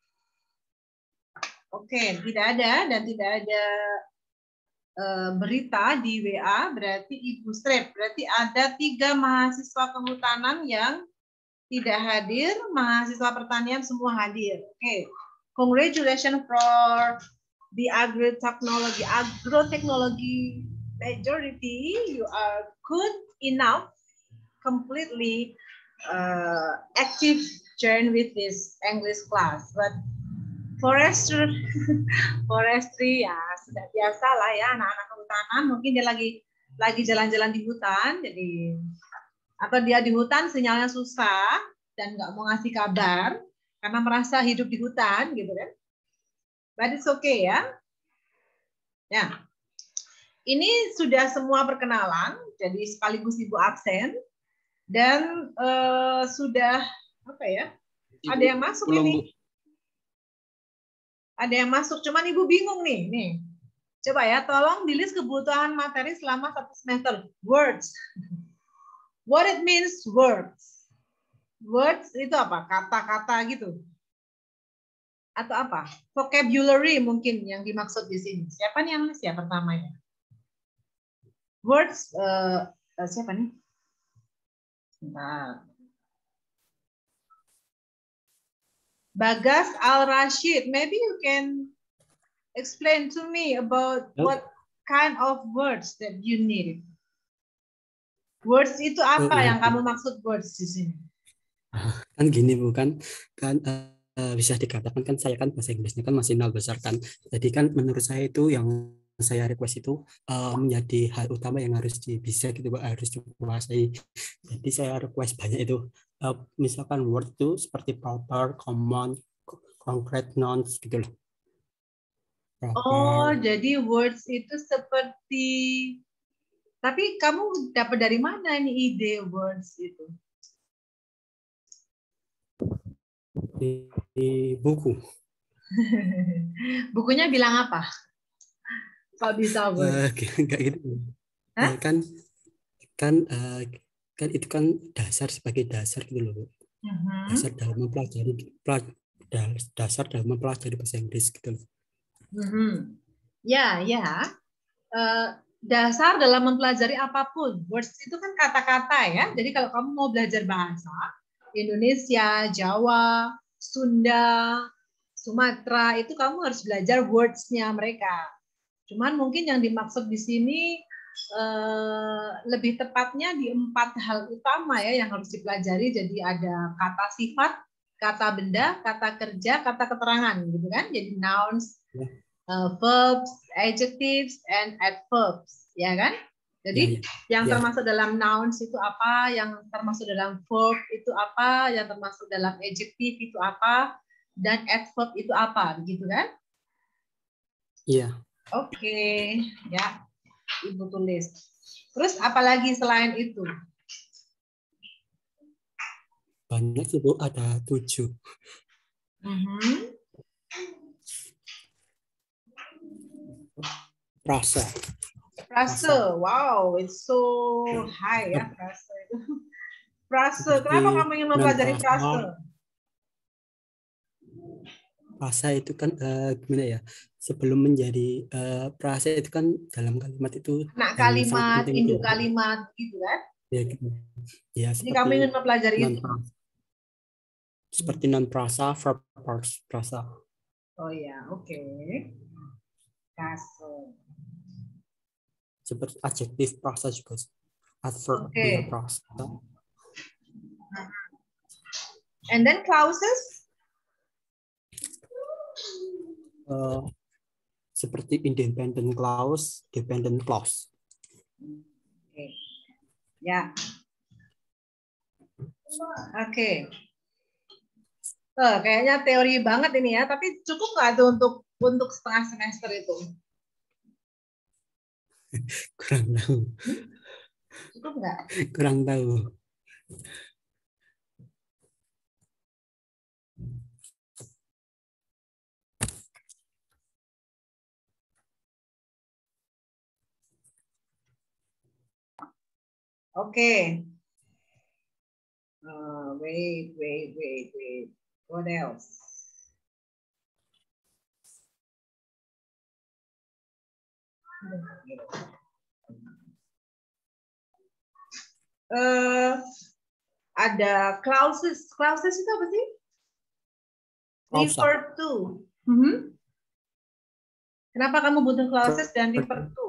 A: Oke, okay, tidak ada dan tidak ada uh, berita di W A, berarti Ibu Strep. Berarti ada tiga mahasiswa kehutanan yang tidak hadir, mahasiswa pertanian semua hadir. Oke, okay. Congratulations for the agrotechnology, agrotechnology majority. You are good enough, completely uh, active join with this English class. But forestry, forestry ya sudah biasa lah ya anak-anak kehutanan. Mungkin dia lagi lagi jalan-jalan di hutan, jadi atau dia di hutan sinyalnya susah dan nggak mau ngasih kabar karena merasa hidup di hutan gitu kan. But it's okay ya. Ya. Ini sudah semua perkenalan, jadi sekaligus Ibu absen dan uh, sudah apa ya? Ada yang masuk
Q: Belum,
A: ini. Ada yang masuk, cuman Ibu bingung nih, nih. Coba ya, tolong di list kebutuhan materi selama satu semester. Words. What it means words. Words itu apa? Kata-kata gitu. Atau apa? Vocabulary mungkin yang dimaksud di sini. Siapa nih yang nulis ya pertama ya? Words, uh, uh, siapa nih? Nah. Bagas Al-Rashid, maybe you can explain to me about what kind of words that you need. Words itu apa oh, yang kamu maksud words di sini?
Q: Kan gini bukan kan uh, bisa dikatakan kan saya kan bahasa Inggrisnya kan masih nol besar kan. Jadi kan menurut saya itu yang saya request itu uh, menjadi hal utama yang harus bisa gitu harus dikuasai. Jadi saya request banyak itu uh, misalkan word itu seperti proper, common, concrete, nouns gitu loh. Proper.
A: Oh, jadi words itu seperti. Tapi kamu dapat dari mana ini ide words itu?
Q: Di, di buku.
A: Bukunya bilang apa? Kalau bisa words.
Q: Uh, Enggak gitu. Huh? Kan kan uh, kan itu kan dasar sebagai dasar gitu loh. Uh-huh. Dasar dalam mempelajari dasar dalam mempelajari bahasa Inggris gitu loh.
A: Uh-huh. Ya, ya. uh, dasar dalam mempelajari apapun. Words itu kan kata-kata ya. Jadi kalau kamu mau belajar bahasa Indonesia, Jawa, Sunda, Sumatera, itu kamu harus belajar words-nya mereka. Cuman mungkin yang dimaksud di sini eh, lebih tepatnya di empat hal utama ya yang harus dipelajari. Jadi ada kata sifat, kata benda, kata kerja, kata keterangan, gitu kan? Jadi nouns, uh, verbs, adjectives, and adverbs, ya kan? Jadi
Q: Ya, ya.
A: yang
Q: Ya.
A: termasuk dalam nouns itu apa, yang termasuk dalam verb itu apa, yang termasuk dalam adjective itu apa, dan adverb itu apa, begitu kan?
Q: Iya.
A: Oke, ya, Ibu tulis. Terus apalagi selain itu?
Q: Banyak sih Bu, ada tujuh.
A: Mhm.
Q: Frase.
A: Frase, wow, it's so high ya frase itu. Frase, kenapa kamu ingin mempelajari frase?
Q: Frase itu kan uh, gimana ya? Sebelum menjadi uh, frase itu kan dalam kalimat itu
A: Nak
Q: yang sangat
A: kalimat,
Q: penting
A: induk
Q: itu.
A: kalimat, gitu kan?
Q: Ya, gitu. Ya,
A: Jadi kamu ingin mempelajari itu?
Q: non-frasa. Seperti non prasa, verb prasa.
A: Oh ya, oke. Okay. Frase.
Q: Seperti adjektif prasa juga. Adverb
A: Okay.
Q: prasa.
A: And then clauses?
Q: Uh, seperti independent clause, dependent clause.
A: Oke. Okay. Ya. Oke. Okay. Oh, kayaknya teori banget ini ya, tapi cukup nggak tuh untuk untuk setengah semester itu?
Q: Kurang tahu.
A: Cukup nggak?
Q: Kurang tahu.
A: Oke. Okay. Uh, wait, wait, wait, wait. What else? Uh, ada clauses. Clauses itu apa sih? Refer to. Mm-hmm. Kenapa kamu butuh clauses dan refer to?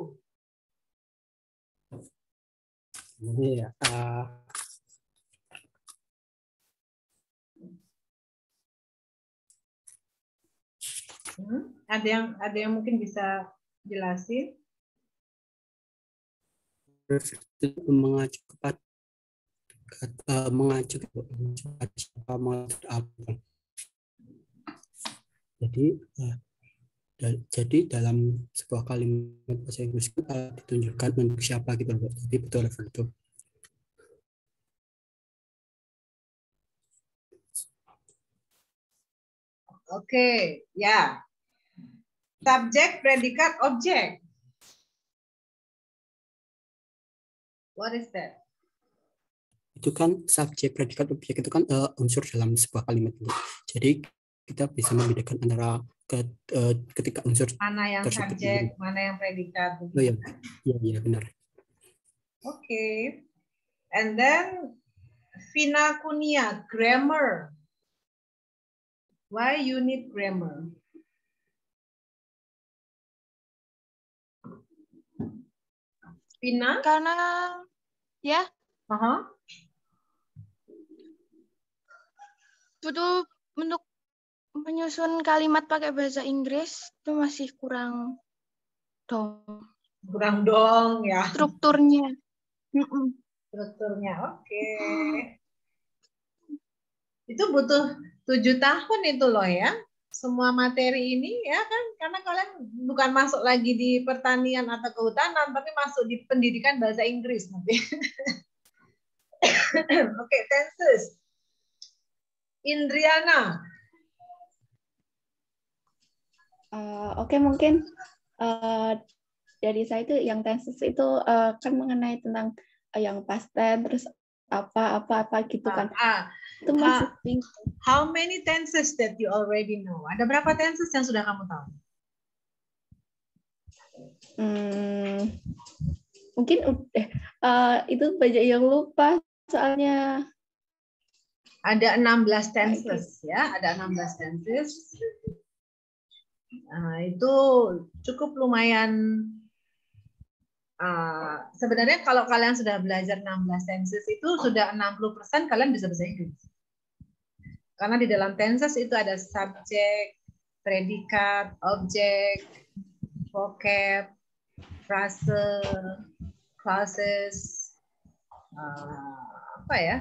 Q: Iya. Uh,
A: Hmm? Ada yang ada yang mungkin bisa jelasin?
Q: Mengacu kepada uh, mengacu kepada siapa, mengacu apa. Jadi uh, da, jadi dalam sebuah kalimat bahasa Inggris itu uh, ditunjukkan untuk siapa gitu loh. Jadi betul refer to.
A: Oke, okay. Ya. Yeah. Subjek, predikat, objek. What is that?
Q: Itu kan subjek, predikat, objek itu kan uh, unsur dalam sebuah kalimat itu. Jadi kita bisa membedakan antara ke, uh, ketika unsur
A: mana yang
Q: tersebut
A: subjek,
Q: itu.
A: mana yang predikat.
Q: Oh iya, iya, iya benar.
A: Oke. Okay. And then Vina Kunia, grammar. Why you need grammar? Vina?
D: Karena ya.
A: Uh-huh.
D: Butuh untuk menyusun kalimat pakai bahasa Inggris itu masih kurang dong.
A: Kurang dong ya.
D: Strukturnya. Mm-mm.
A: Strukturnya, oke. Okay. Itu butuh tujuh tahun itu loh ya. Semua materi ini ya kan, karena kalian bukan masuk lagi di pertanian atau kehutanan, tapi masuk di pendidikan bahasa Inggris nanti. Oke, okay, tenses. Indriana.
K: Uh, Oke, okay, mungkin uh, dari saya itu yang tenses itu uh, kan mengenai tentang uh, yang past tense, terus apa apa apa gitu kan.
A: Ah, ah.
K: Itu masih
A: How many tenses that you already know? Ada berapa tenses yang sudah kamu tahu?
K: Hmm, mungkin udah uh, itu banyak yang lupa soalnya.
A: Ada enam belas tenses ya, ada enam belas tenses. Nah, itu cukup lumayan. Uh, sebenarnya kalau kalian sudah belajar enam belas tenses itu sudah enam puluh persen kalian bisa bahasa Inggris. Karena di dalam tenses itu ada subjek, predikat, objek, vocab, frase, clauses, uh, apa ya?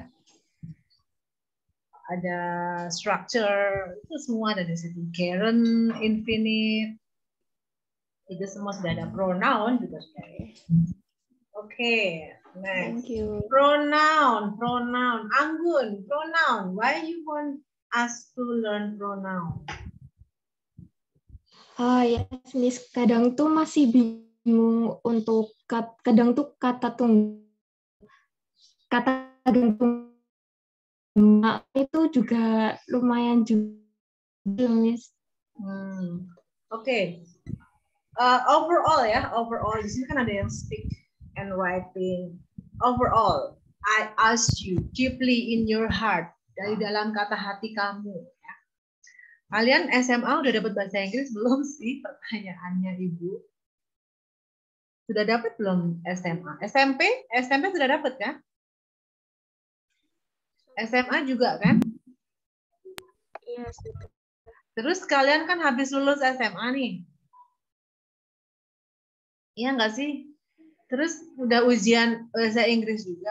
A: Ada structure, itu semua ada di situ. Gerund, infinite, itu semua sudah ada. Pronoun juga sudah ada. Oke, okay, next.
K: Thank you.
A: Pronoun, pronoun. Anggun, pronoun. Why you want us to learn pronoun?
I: Oh ya, yes, Miss. Kadang tuh masih bingung untuk kat, kadang tuh kata tunggu, kata gantung itu juga lumayan juga, Miss.
A: Hmm. Oke. Okay. Uh, overall ya, overall di sini kan ada yang speak and writing. Overall, I ask you deeply in your heart, dari dalam kata hati kamu. Ya. Kalian S M A udah dapat bahasa Inggris belum sih? Pertanyaannya Ibu. Sudah dapat belum S M A? S M P? S M P sudah dapat kan? S M A juga kan?
D: Iya, sudah.
A: Terus kalian kan habis lulus S M A nih. Iya nggak sih? Terus udah ujian bahasa Inggris juga.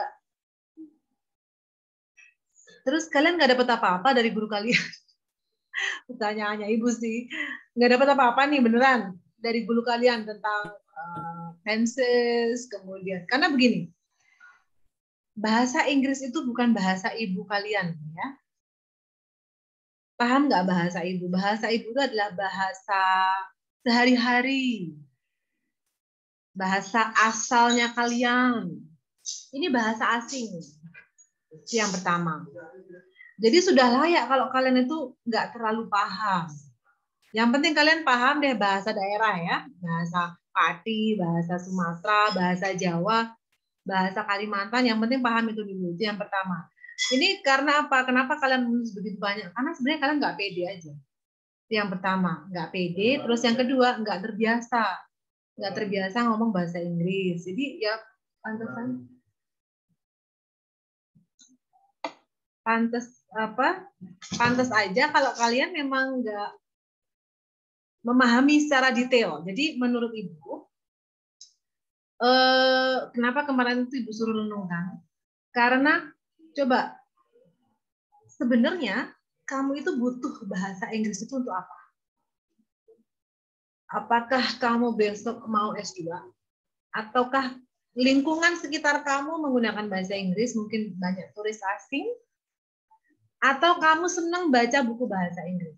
A: Terus kalian nggak dapat apa-apa dari guru kalian? Pertanyaannya Ibu sih. Nggak dapat apa-apa nih beneran dari guru kalian tentang uh, tenses, kemudian. Karena begini, bahasa Inggris itu bukan bahasa ibu kalian, ya. Paham nggak bahasa ibu? Bahasa ibu itu adalah bahasa sehari-hari. Bahasa asalnya kalian. Ini bahasa asing. Itu yang pertama. Jadi sudah layak kalau kalian itu nggak terlalu paham. Yang penting kalian paham deh bahasa daerah ya. Bahasa Pati, bahasa Sumatera, bahasa Jawa, bahasa Kalimantan, yang penting paham itu dulu. Itu yang pertama. Ini karena apa? Kenapa kalian menulis begitu banyak? Karena sebenarnya kalian nggak pede aja. Itu yang pertama, nggak pede. Terus yang kedua, nggak terbiasa. Nggak terbiasa ngomong bahasa Inggris. Jadi ya pantesan. Pantes apa? Pantes aja kalau kalian memang nggak memahami secara detail. Jadi menurut Ibu, eh, kenapa kemarin itu Ibu suruh renungkan? Karena coba, sebenarnya kamu itu butuh bahasa Inggris itu untuk apa? Apakah kamu besok mau S dua? Ataukah lingkungan sekitar kamu menggunakan bahasa Inggris, mungkin banyak turis asing? Atau kamu senang baca buku bahasa Inggris?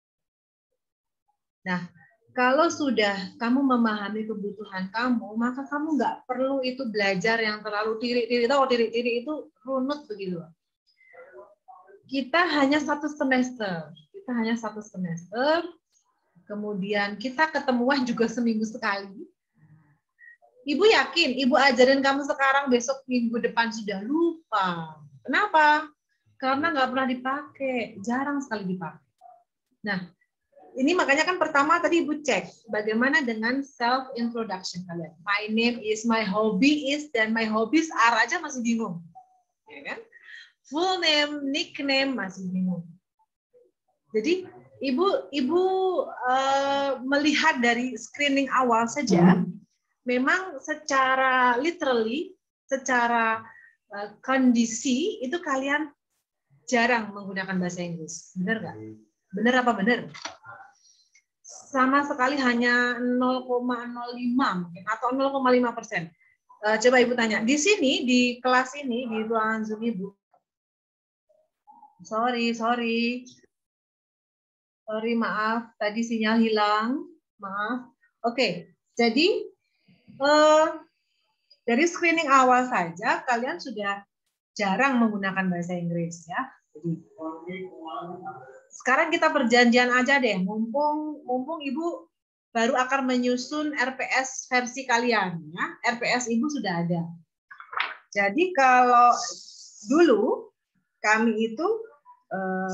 A: Nah, kalau sudah kamu memahami kebutuhan kamu, maka kamu nggak perlu itu belajar yang terlalu tirik-tirik. Tahu tirik-tirik itu runut begitu. Kita hanya satu semester. Kita hanya satu semester. Kemudian kita ketemuan juga seminggu sekali. Ibu yakin, Ibu ajarin kamu sekarang, besok minggu depan sudah lupa. Kenapa? Karena nggak pernah dipakai. Jarang sekali dipakai. Nah, ini makanya kan pertama tadi Ibu cek bagaimana dengan self introduction kalian. My name is, my hobby is, dan my hobbies are aja masih bingung. Ya kan? Full name, nickname masih bingung. Jadi Ibu Ibu uh, melihat dari screening awal saja, memang secara literally, secara uh, kondisi itu kalian jarang menggunakan bahasa Inggris. Benar nggak? Benar apa benar? Sama sekali hanya nol koma nol lima mungkin atau nol koma lima persen. Coba Ibu tanya, di sini, di kelas ini, di ruangan Zoom Ibu. Sorry, sorry. Sorry, maaf. Tadi sinyal hilang. Maaf. Oke, jadi eh, dari screening awal saja, kalian sudah jarang menggunakan bahasa Inggris, ya. Jadi, sekarang kita perjanjian aja deh, mumpung mumpung Ibu baru akan menyusun R P S versi kalian. Ya. R P S Ibu sudah ada. Jadi kalau dulu kami itu eh,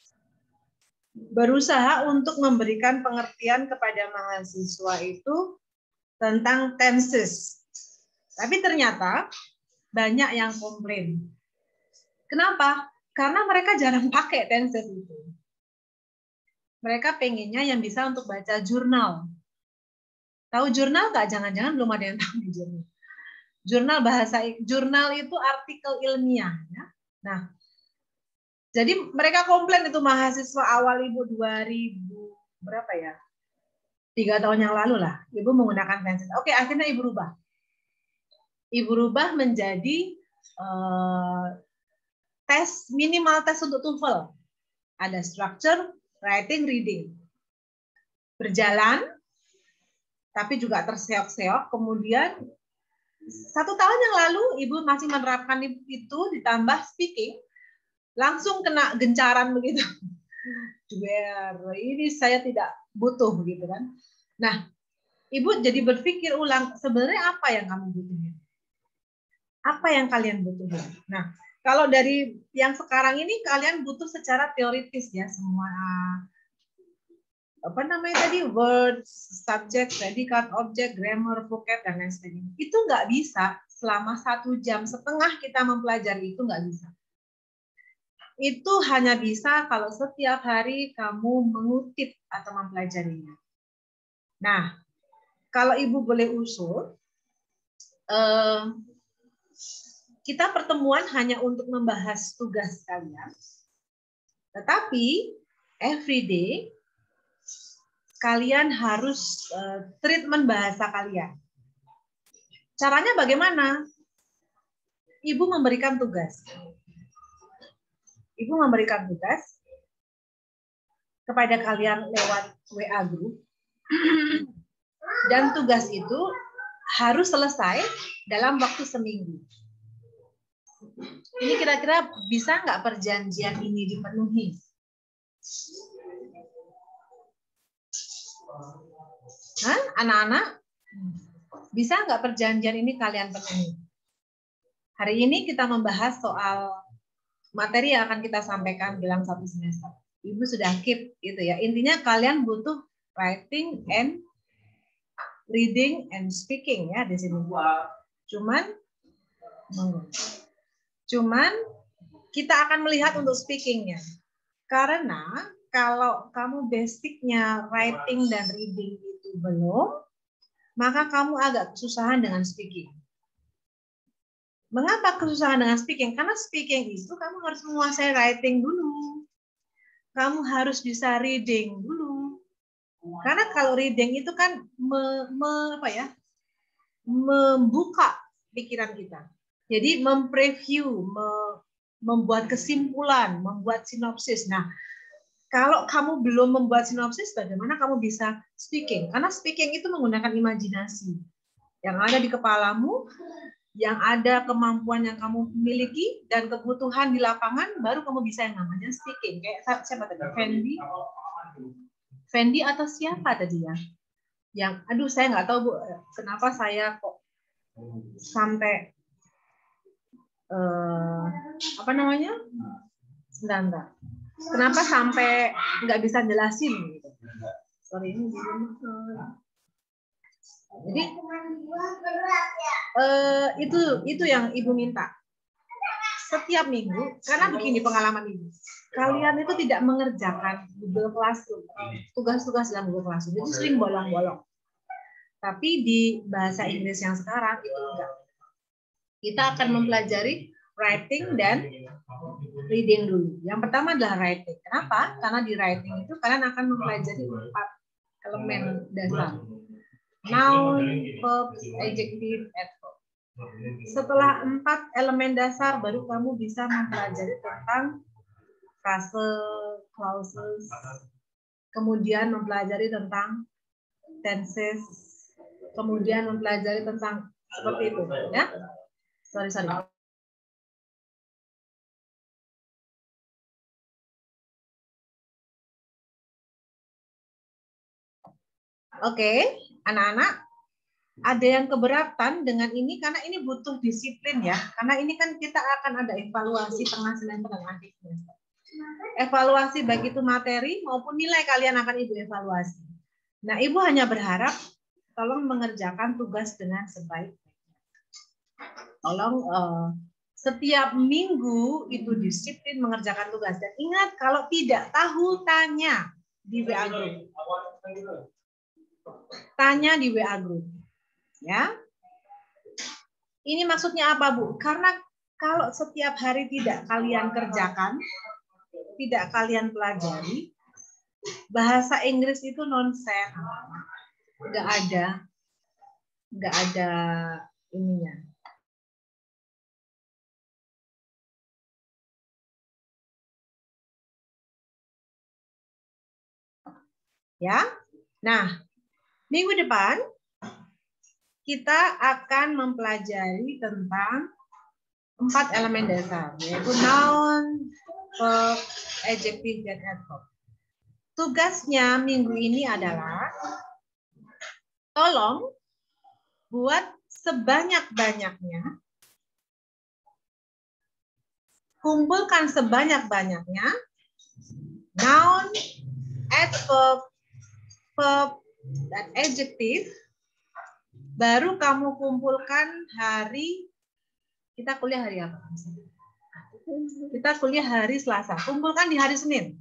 A: berusaha untuk memberikan pengertian kepada mahasiswa itu tentang tenses. Tapi ternyata banyak yang komplain. Kenapa? Karena mereka jarang pakai tenses itu. Mereka pengennya yang bisa untuk baca jurnal. Tahu jurnal nggak? Jangan-jangan belum ada yang tahu di jurnal. Jurnal bahasa jurnal itu artikel ilmiah. Ya? Nah, jadi mereka komplain itu mahasiswa awal Ibu dua ribu berapa ya? Tiga tahun yang lalu lah. Ibu menggunakan tenses. Oke, akhirnya Ibu rubah. Ibu rubah menjadi uh, tes minimal tes untuk TOEFL. Ada structure, writing, reading. Berjalan, tapi juga terseok-seok. Kemudian satu tahun yang lalu Ibu masih menerapkan itu ditambah speaking, langsung kena gencaran begitu. Ini saya tidak butuh gitu kan. Nah, Ibu jadi berpikir ulang, sebenarnya apa yang kamu butuhin? Apa yang kalian butuhin? Nah, kalau dari yang sekarang ini kalian butuh secara teoritis ya semua apa namanya tadi words, subject, predikat, objek, grammar, vocab dan lain sebagainya. Itu nggak bisa selama satu jam setengah kita mempelajari itu nggak bisa. Itu hanya bisa kalau setiap hari kamu mengutip atau mempelajarinya. Nah, kalau Ibu boleh usul, eh, kita pertemuan hanya untuk membahas tugas kalian, tetapi every day kalian harus uh, treatment bahasa kalian. Caranya bagaimana? Ibu memberikan tugas. Ibu memberikan tugas kepada kalian lewat W A group, dan tugas itu harus selesai dalam waktu seminggu. Ini kira-kira bisa nggak perjanjian ini dipenuhi? Hah, anak-anak? Bisa nggak perjanjian ini kalian penuhi? Hari ini kita membahas soal materi yang akan kita sampaikan dalam satu semester. Ibu sudah keep gitu ya. Intinya kalian butuh writing and reading and speaking ya di sini. Cuman Cuman kita akan melihat untuk speakingnya. Karena kalau kamu basicnya writing dan reading itu belum, maka kamu agak kesusahan dengan speaking. Mengapa kesusahan dengan speaking? Karena speaking itu kamu harus menguasai writing dulu. Kamu harus bisa reading dulu. Karena kalau reading itu kan me, me, apa ya, membuka pikiran kita. Jadi mempreview, membuat kesimpulan, membuat sinopsis. Nah, kalau kamu belum membuat sinopsis, bagaimana kamu bisa speaking? Karena speaking itu menggunakan imajinasi. Yang ada di kepalamu, yang ada kemampuan yang kamu miliki, dan kebutuhan di lapangan, baru kamu bisa yang namanya speaking. Kayak siapa tadi? Fendi? Fendi atau siapa tadi ya? Yang, aduh saya nggak tahu Bu, kenapa saya kok sampai Uh, apa namanya? Sebentar, enggak. Kenapa sampai nggak bisa jelasin gitu? Sorry ini jadi uh, itu itu yang Ibu minta setiap minggu, karena begini pengalaman Ibu, kalian itu tidak mengerjakan Google Classroom, tugas-tugas dalam Google Classroom, jadi sering bolong-bolong. Tapi di bahasa Inggris yang sekarang itu enggak. Kita akan mempelajari writing dan reading dulu. Yang pertama adalah writing. Kenapa? Karena di writing itu kalian akan mempelajari empat elemen dasar. Noun, verb, adjective, adverb. Setelah empat elemen dasar, baru kamu bisa mempelajari tentang frase, clauses, kemudian mempelajari tentang tenses, kemudian mempelajari tentang seperti itu, ya. Sorry, sorry. Oke, anak-anak, ada yang keberatan dengan ini karena ini butuh disiplin ya. Karena ini kan kita akan ada evaluasi tengah semester dan akhir semester. Evaluasi baik itu materi maupun nilai kalian akan Ibu evaluasi. Nah, Ibu hanya berharap tolong mengerjakan tugas dengan sebaik-baiknya. Tolong uh, setiap minggu itu disiplin mengerjakan tugas. Dan ingat, kalau tidak tahu, tanya di W A Group. Tanya di W A Group. Ya. Ini maksudnya apa, Bu? Karena kalau setiap hari tidak kalian kerjakan, tidak kalian pelajari, bahasa Inggris itu nonsen. Nggak ada. Nggak ada ininya. Ya. Nah, minggu depan kita akan mempelajari tentang empat elemen dasar, yaitu noun, verb, adjective, dan adverb. Tugasnya minggu ini adalah tolong buat sebanyak-banyaknya, kumpulkan sebanyak-banyaknya noun, adverb, verb, dan adjective, baru kamu kumpulkan hari, kita kuliah hari apa? Kita kuliah hari Selasa, kumpulkan di hari Senin.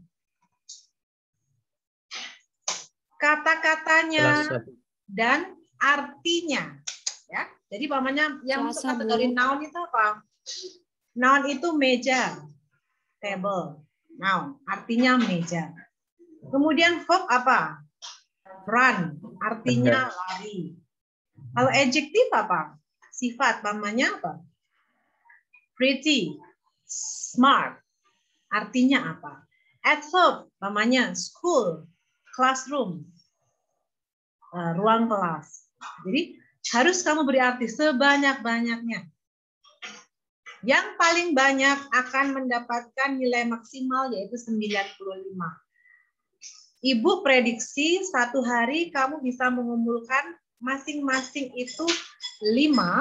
A: Kata-katanya dan artinya. Ya, jadi pamannya yang masuk kategori noun itu apa? Noun itu meja, table, noun, artinya meja. Kemudian verb apa? Run, artinya lari. Kalau adjective apa? Sifat, pamannya apa? Pretty, smart, artinya apa? Adverb, pamannya school, classroom, ruang kelas. Jadi harus kamu beri arti sebanyak-banyaknya. Yang paling banyak akan mendapatkan nilai maksimal yaitu sembilan puluh lima. Ibu prediksi satu hari kamu bisa mengumpulkan masing-masing itu lima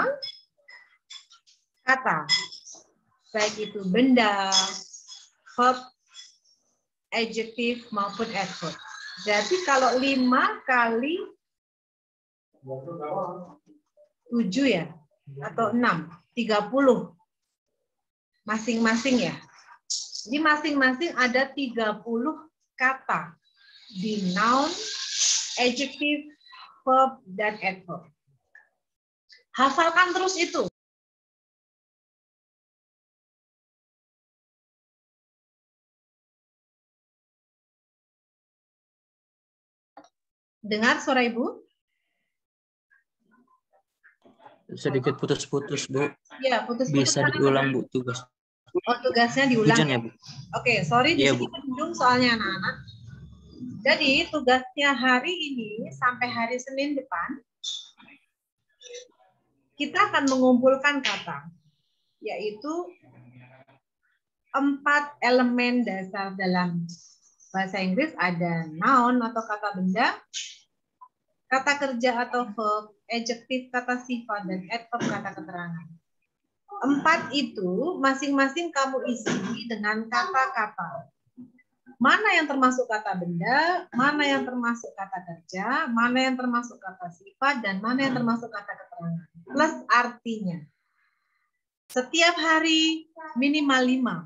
A: kata. Baik itu benda, verb, adjective, maupun adverb. Jadi kalau lima kali tujuh ya, atau enam, tiga puluh. Masing-masing ya. Jadi masing-masing ada tiga puluh kata di noun, adjective, verb, dan adverb. Hafalkan terus itu. Dengar suara Ibu?
M: Sedikit putus-putus, Bu.
A: Ya, putus-putus.
M: Bisa diulang, Bu, tugas.
A: Oh, tugasnya diulang.
M: Hujan ya, Bu?
A: Oke, sorry di
M: Iya,
A: sini
M: Bu.
A: mendung soalnya anak-anak. Jadi tugasnya hari ini sampai hari Senin depan, kita akan mengumpulkan kata, yaitu empat elemen dasar dalam bahasa Inggris. Ada noun atau kata benda, kata kerja atau verb, adjective kata sifat, dan adverb kata keterangan. Empat itu masing-masing kamu isi dengan kata-kata. Mana yang termasuk kata benda, mana yang termasuk kata kerja, mana yang termasuk kata sifat, dan mana yang termasuk kata keterangan. Plus artinya. Setiap hari minimal lima.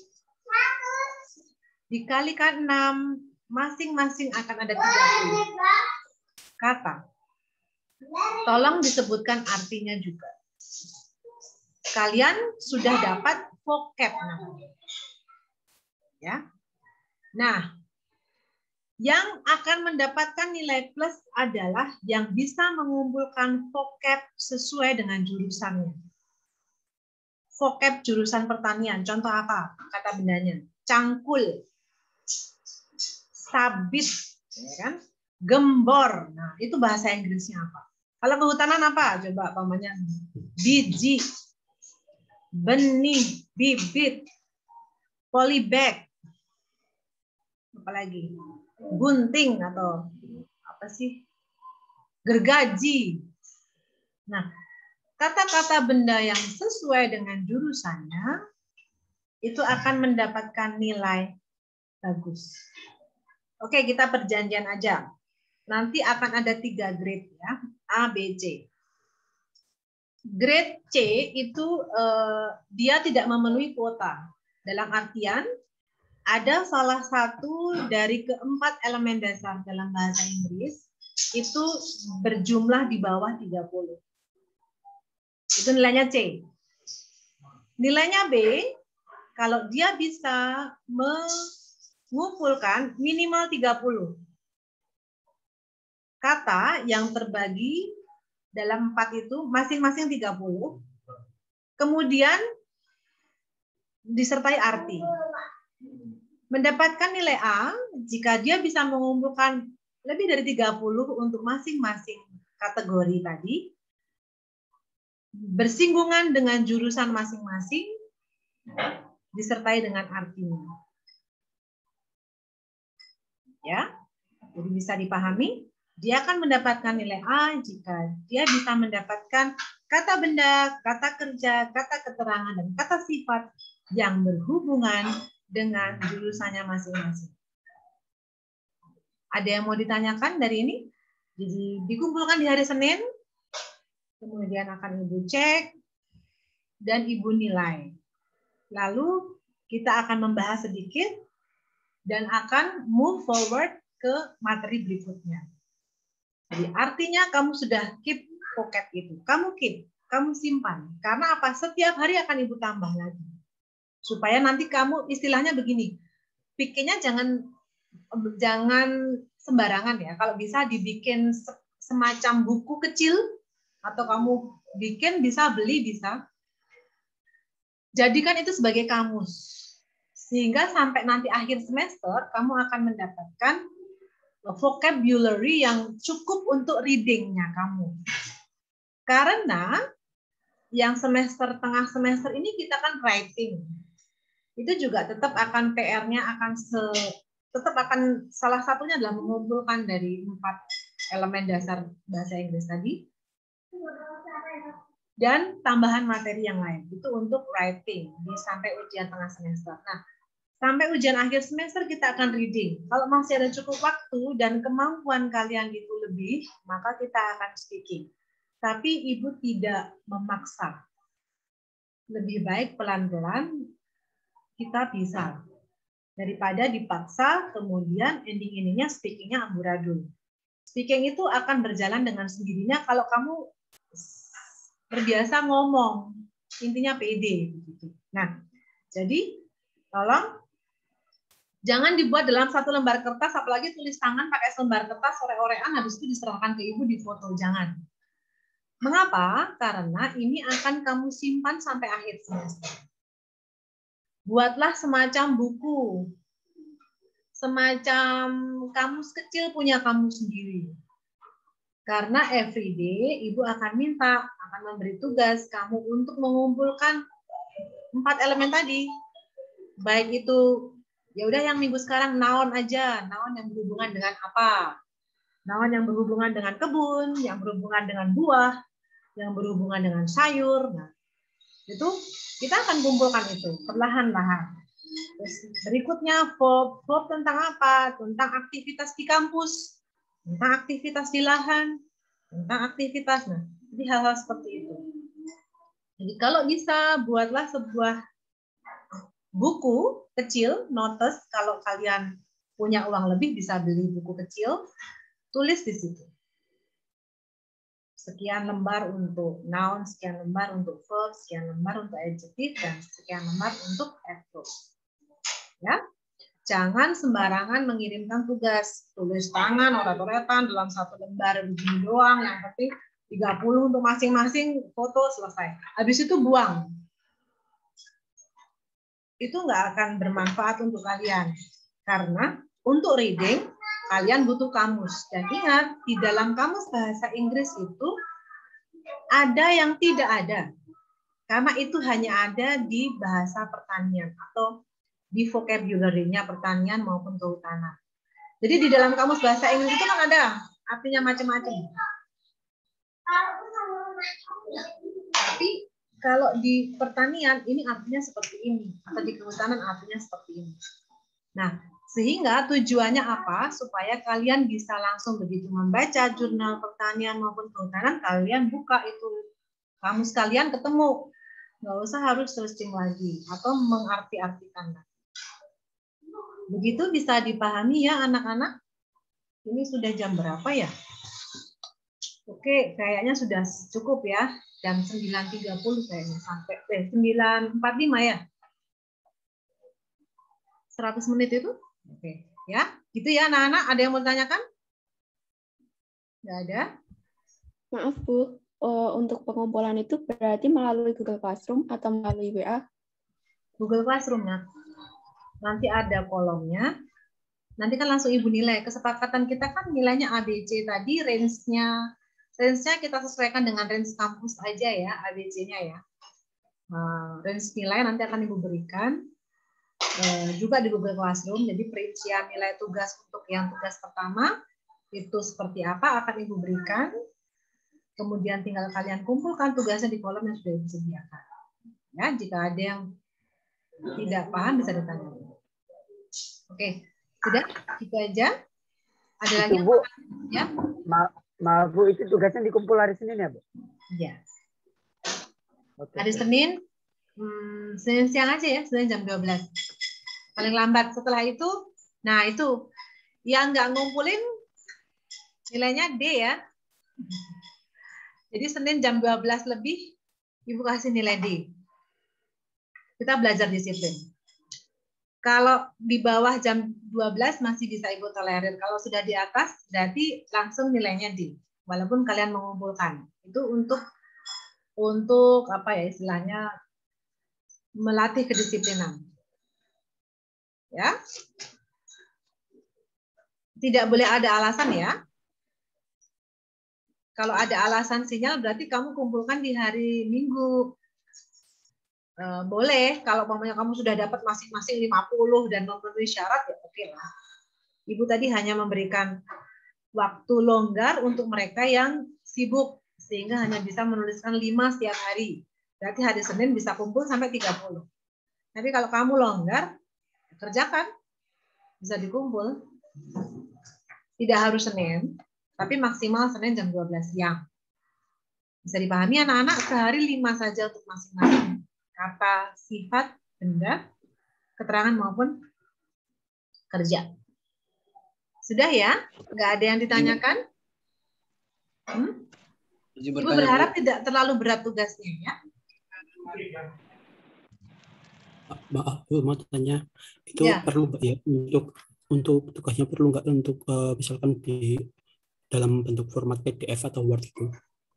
A: Dikalikan enam, masing-masing akan ada tiga puluh kata. Tolong disebutkan artinya juga. Kalian sudah dapat vocab namanya. Ya. Nah, yang akan mendapatkan nilai plus adalah yang bisa mengumpulkan vocab sesuai dengan jurusannya. Vocab jurusan pertanian, contoh apa? Kata bendanya, cangkul, sabit, ya kan? Gembor. Nah, itu bahasa Inggrisnya apa? Kalau kehutanan apa? Coba pamannya, biji, benih, bibit, polybag, apalagi gunting atau apa sih gergaji. Nah, kata-kata benda yang sesuai dengan jurusannya itu akan mendapatkan nilai bagus. Oke, kita perjanjian aja. Nanti akan ada tiga grade ya, A, B, C. Grade C itu eh, dia tidak memenuhi kuota. Dalam artian ada salah satu dari keempat elemen dasar dalam bahasa Inggris itu berjumlah di bawah tiga puluh. Itu nilainya C. Nilainya B, kalau dia bisa mengumpulkan minimal tiga puluh kata yang terbagi dalam empat itu masing-masing tiga puluh, kemudian disertai arti. Mendapatkan nilai A jika dia bisa mengumpulkan lebih dari tiga puluh untuk masing-masing kategori tadi, bersinggungan dengan jurusan masing-masing, disertai dengan artinya. Ya, jadi bisa dipahami. Dia akan mendapatkan nilai A jika dia bisa mendapatkan kata benda, kata kerja, kata keterangan, dan kata sifat yang berhubungan dengan jurusannya masing-masing. Ada yang mau ditanyakan dari ini? Jadi dikumpulkan di hari Senin, kemudian akan Ibu cek, dan Ibu nilai. Lalu kita akan membahas sedikit, dan akan move forward ke materi berikutnya. Jadi artinya kamu sudah keep pocket itu. Kamu keep, kamu simpan. Karena apa? Setiap hari akan Ibu tambah lagi. Supaya nanti kamu istilahnya begini. Bikinnya jangan jangan sembarangan ya. Kalau bisa dibikin semacam buku kecil atau kamu bikin bisa beli bisa. Jadikan itu sebagai kamus. Sehingga sampai nanti akhir semester kamu akan mendapatkan vocabulary yang cukup untuk readingnya kamu. Karena yang semester tengah semester ini kita kan writing. Itu juga tetap akan P R-nya akan se, tetap akan salah satunya adalah mengumpulkan dari empat elemen dasar bahasa Inggris tadi. Dan tambahan materi yang lain. Itu untuk writing di sampai ujian tengah semester. Nah, sampai ujian akhir semester kita akan reading. Kalau masih ada cukup waktu dan kemampuan kalian itu lebih, maka kita akan speaking. Tapi Ibu tidak memaksa. Lebih baik pelan-pelan kita bisa. Daripada dipaksa, kemudian ending-endingnya speakingnya amburadul. Speaking itu akan berjalan dengan sendirinya kalau kamu terbiasa ngomong. Intinya pede. Nah, jadi tolong jangan dibuat dalam satu lembar kertas, apalagi tulis tangan pakai selembar kertas, sore-orean, habis itu diserahkan ke Ibu di foto. Jangan. Mengapa? Karena ini akan kamu simpan sampai akhir semester. Buatlah semacam buku. Semacam kamus kecil punya kamu sendiri. Karena everyday Ibu akan minta, akan memberi tugas kamu untuk mengumpulkan empat elemen tadi. Baik itu ya udah yang minggu sekarang noun aja, noun yang berhubungan dengan apa? Noun yang berhubungan dengan kebun, yang berhubungan dengan buah, yang berhubungan dengan sayur. Nah, itu kita akan kumpulkan itu perlahan-lahan. Terus berikutnya verb, verb tentang apa? Tentang aktivitas di kampus, tentang aktivitas di lahan, tentang aktivitas. Nah, jadi hal-hal seperti itu. Jadi kalau bisa buatlah sebuah buku kecil, notes, kalau kalian punya uang lebih bisa beli buku kecil, tulis di situ. Sekian lembar untuk noun, sekian lembar untuk verb, sekian lembar untuk adjective, dan sekian lembar untuk adverb. Ya, jangan sembarangan mengirimkan tugas, tulis tangan, oret-oretan dalam satu lembar begini doang, yang penting tiga puluh untuk masing-masing, foto selesai. Habis itu buang. Itu nggak akan bermanfaat untuk kalian. Karena untuk reading, kalian butuh kamus. Dan ingat, di dalam kamus bahasa Inggris itu ada yang tidak ada. Karena itu hanya ada di bahasa pertanian atau di vocabulary-nya pertanian maupun kehutanan. Jadi di dalam kamus bahasa Inggris itu kan ada artinya macam-macam. Tapi kalau di pertanian ini artinya seperti ini, atau di kehutanan artinya seperti ini. Nah, sehingga tujuannya apa? Supaya kalian bisa langsung begitu membaca jurnal pertanian maupun kehutanan, kalian buka itu kamus kalian ketemu. Nggak usah harus searching lagi atau mengarti-artikan. Begitu bisa dipahami ya anak-anak? Ini sudah jam berapa ya? Oke, kayaknya sudah cukup ya. Jam sembilan tiga puluh kayaknya sampai eh, sembilan empat puluh lima ya. seratus menit itu? Oke, ya. Gitu ya anak-anak, ada yang mau tanyakan? Nggak ada?
K: Maaf Bu, uh, untuk pengumpulan itu berarti melalui Google Classroom atau melalui W A?
A: Google Classroom ya. Nanti ada kolomnya. Nanti kan langsung Ibu nilai. Kesepakatan kita kan nilainya A B C tadi, range-nya range-nya kita sesuaikan dengan range kampus aja ya, A B C-nya ya. Nah, range nilai nanti akan Ibu berikan eh, juga di Google Classroom. Jadi perincian nilai tugas untuk yang tugas pertama itu seperti apa akan Ibu berikan. Kemudian tinggal kalian kumpulkan tugasnya di kolom yang sudah disediakan. Ya, jika ada yang tidak paham bisa ditanya. Oke, sudah itu aja. Ada lagi
L: Bu,
A: ya?
L: Ma maaf Bu, itu tugasnya dikumpul hari Senin ya Bu?
A: Iya.
L: Oke.
A: Hari Senin, hmm, Senin siang aja ya, Senin jam dua belas. Paling lambat setelah itu, nah itu yang nggak ngumpulin nilainya D ya. Jadi Senin jam dua belas lebih, Ibu kasih nilai D. Kita belajar disiplin. Kalau di bawah jam dua belas masih bisa Ibu tolerir. Kalau sudah di atas, berarti langsung nilainya D. Walaupun kalian mengumpulkan. Itu untuk untuk apa ya istilahnya melatih kedisiplinan. Ya. Tidak boleh ada alasan ya. Kalau ada alasan sinyal berarti kamu kumpulkan di hari Minggu. Uh, boleh, kalau mamanya kamu sudah dapat masing-masing lima puluh dan memenuhi syarat, ya oke lah. Ibu tadi hanya memberikan waktu longgar untuk mereka yang sibuk, sehingga hanya bisa menuliskan lima setiap hari. Berarti hari Senin bisa kumpul sampai tiga puluh. Tapi kalau kamu longgar, kerjakan. Bisa dikumpul. Tidak harus Senin, tapi maksimal Senin jam dua belas siang. Bisa dipahami anak-anak, sehari lima saja untuk masing-masing. Kata, sifat, benda, keterangan maupun kerja. Sudah ya? Nggak ada yang ditanyakan? Hmm? Ibu berharap tidak terlalu berat tugasnya ya?
Q: Maaf, Bu, mau tanya. Itu ya. Perlu ya untuk untuk tugasnya perlu nggak untuk uh, misalkan di dalam bentuk format P D F atau Word itu?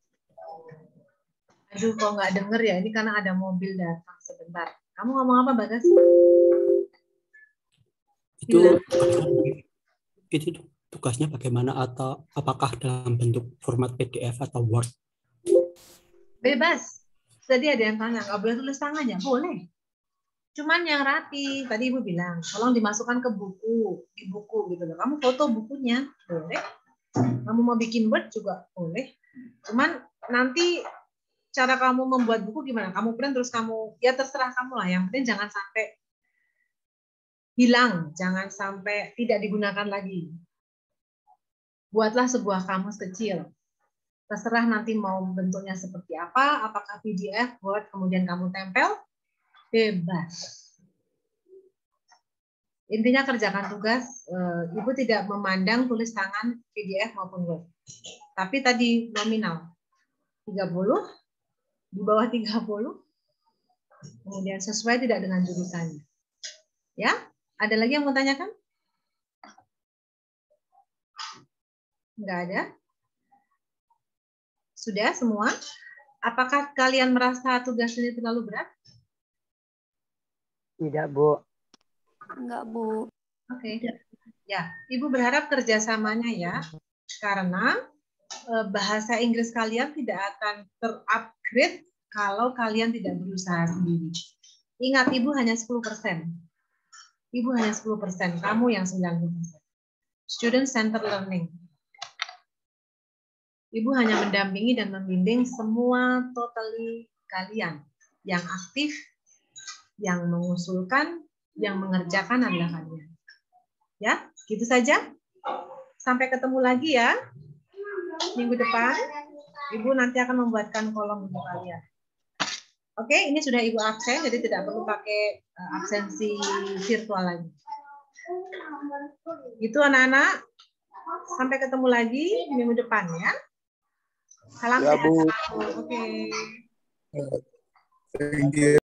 A: Aduh, kok nggak denger ya? Ini karena ada mobil datang sebentar. Kamu ngomong apa, Bagas?
Q: Itu itu tugasnya bagaimana atau apakah dalam bentuk format P D F atau Word?
A: Bebas. Tadi ada yang tanya, nggak boleh tulis tangannya? Boleh. Cuman yang rapi. Tadi Ibu bilang, tolong dimasukkan ke buku, di buku gitu loh. Kamu foto bukunya, boleh. Kamu mau bikin Word juga boleh. Cuman nanti cara kamu membuat buku gimana? Kamu print terus kamu, ya terserah kamu lah. Yang penting jangan sampai hilang, jangan sampai tidak digunakan lagi. Buatlah sebuah kamus kecil. Terserah nanti mau bentuknya seperti apa, apakah P D F, Word, kemudian kamu tempel, bebas. Intinya kerjakan tugas, Ibu tidak memandang tulis tangan P D F maupun Word. Tapi tadi nominal, tiga puluh, di bawah tiga puluh, kemudian sesuai tidak dengan jurusannya. Ya, ada lagi yang mau tanyakan? Enggak ada? Sudah semua? Apakah kalian merasa tugas ini terlalu berat?
L: Tidak, Bu.
D: Enggak, Bu.
A: Oke. Ya, Ibu berharap kerjasamanya ya, karena bahasa Inggris kalian tidak akan terupgrade kalau kalian tidak berusaha sendiri. Ingat, Ibu hanya sepuluh persen. Ibu hanya sepuluh persen, kamu yang sembilan puluh persen. Student Center Learning. Ibu hanya mendampingi dan membimbing semua totally kalian. Yang aktif, yang mengusulkan, yang mengerjakan adalah kalian. Ya, gitu saja. Sampai ketemu lagi ya. Minggu depan, Ibu nanti akan membuatkan kolom untuk kalian. Oke, ini sudah Ibu absen, jadi tidak perlu pakai absensi virtual lagi. Gitu anak-anak. Sampai ketemu lagi minggu depan ya. Salam
E: Ya,
A: sehat
E: Bu.
A: selalu. Oke.
E: Thank you.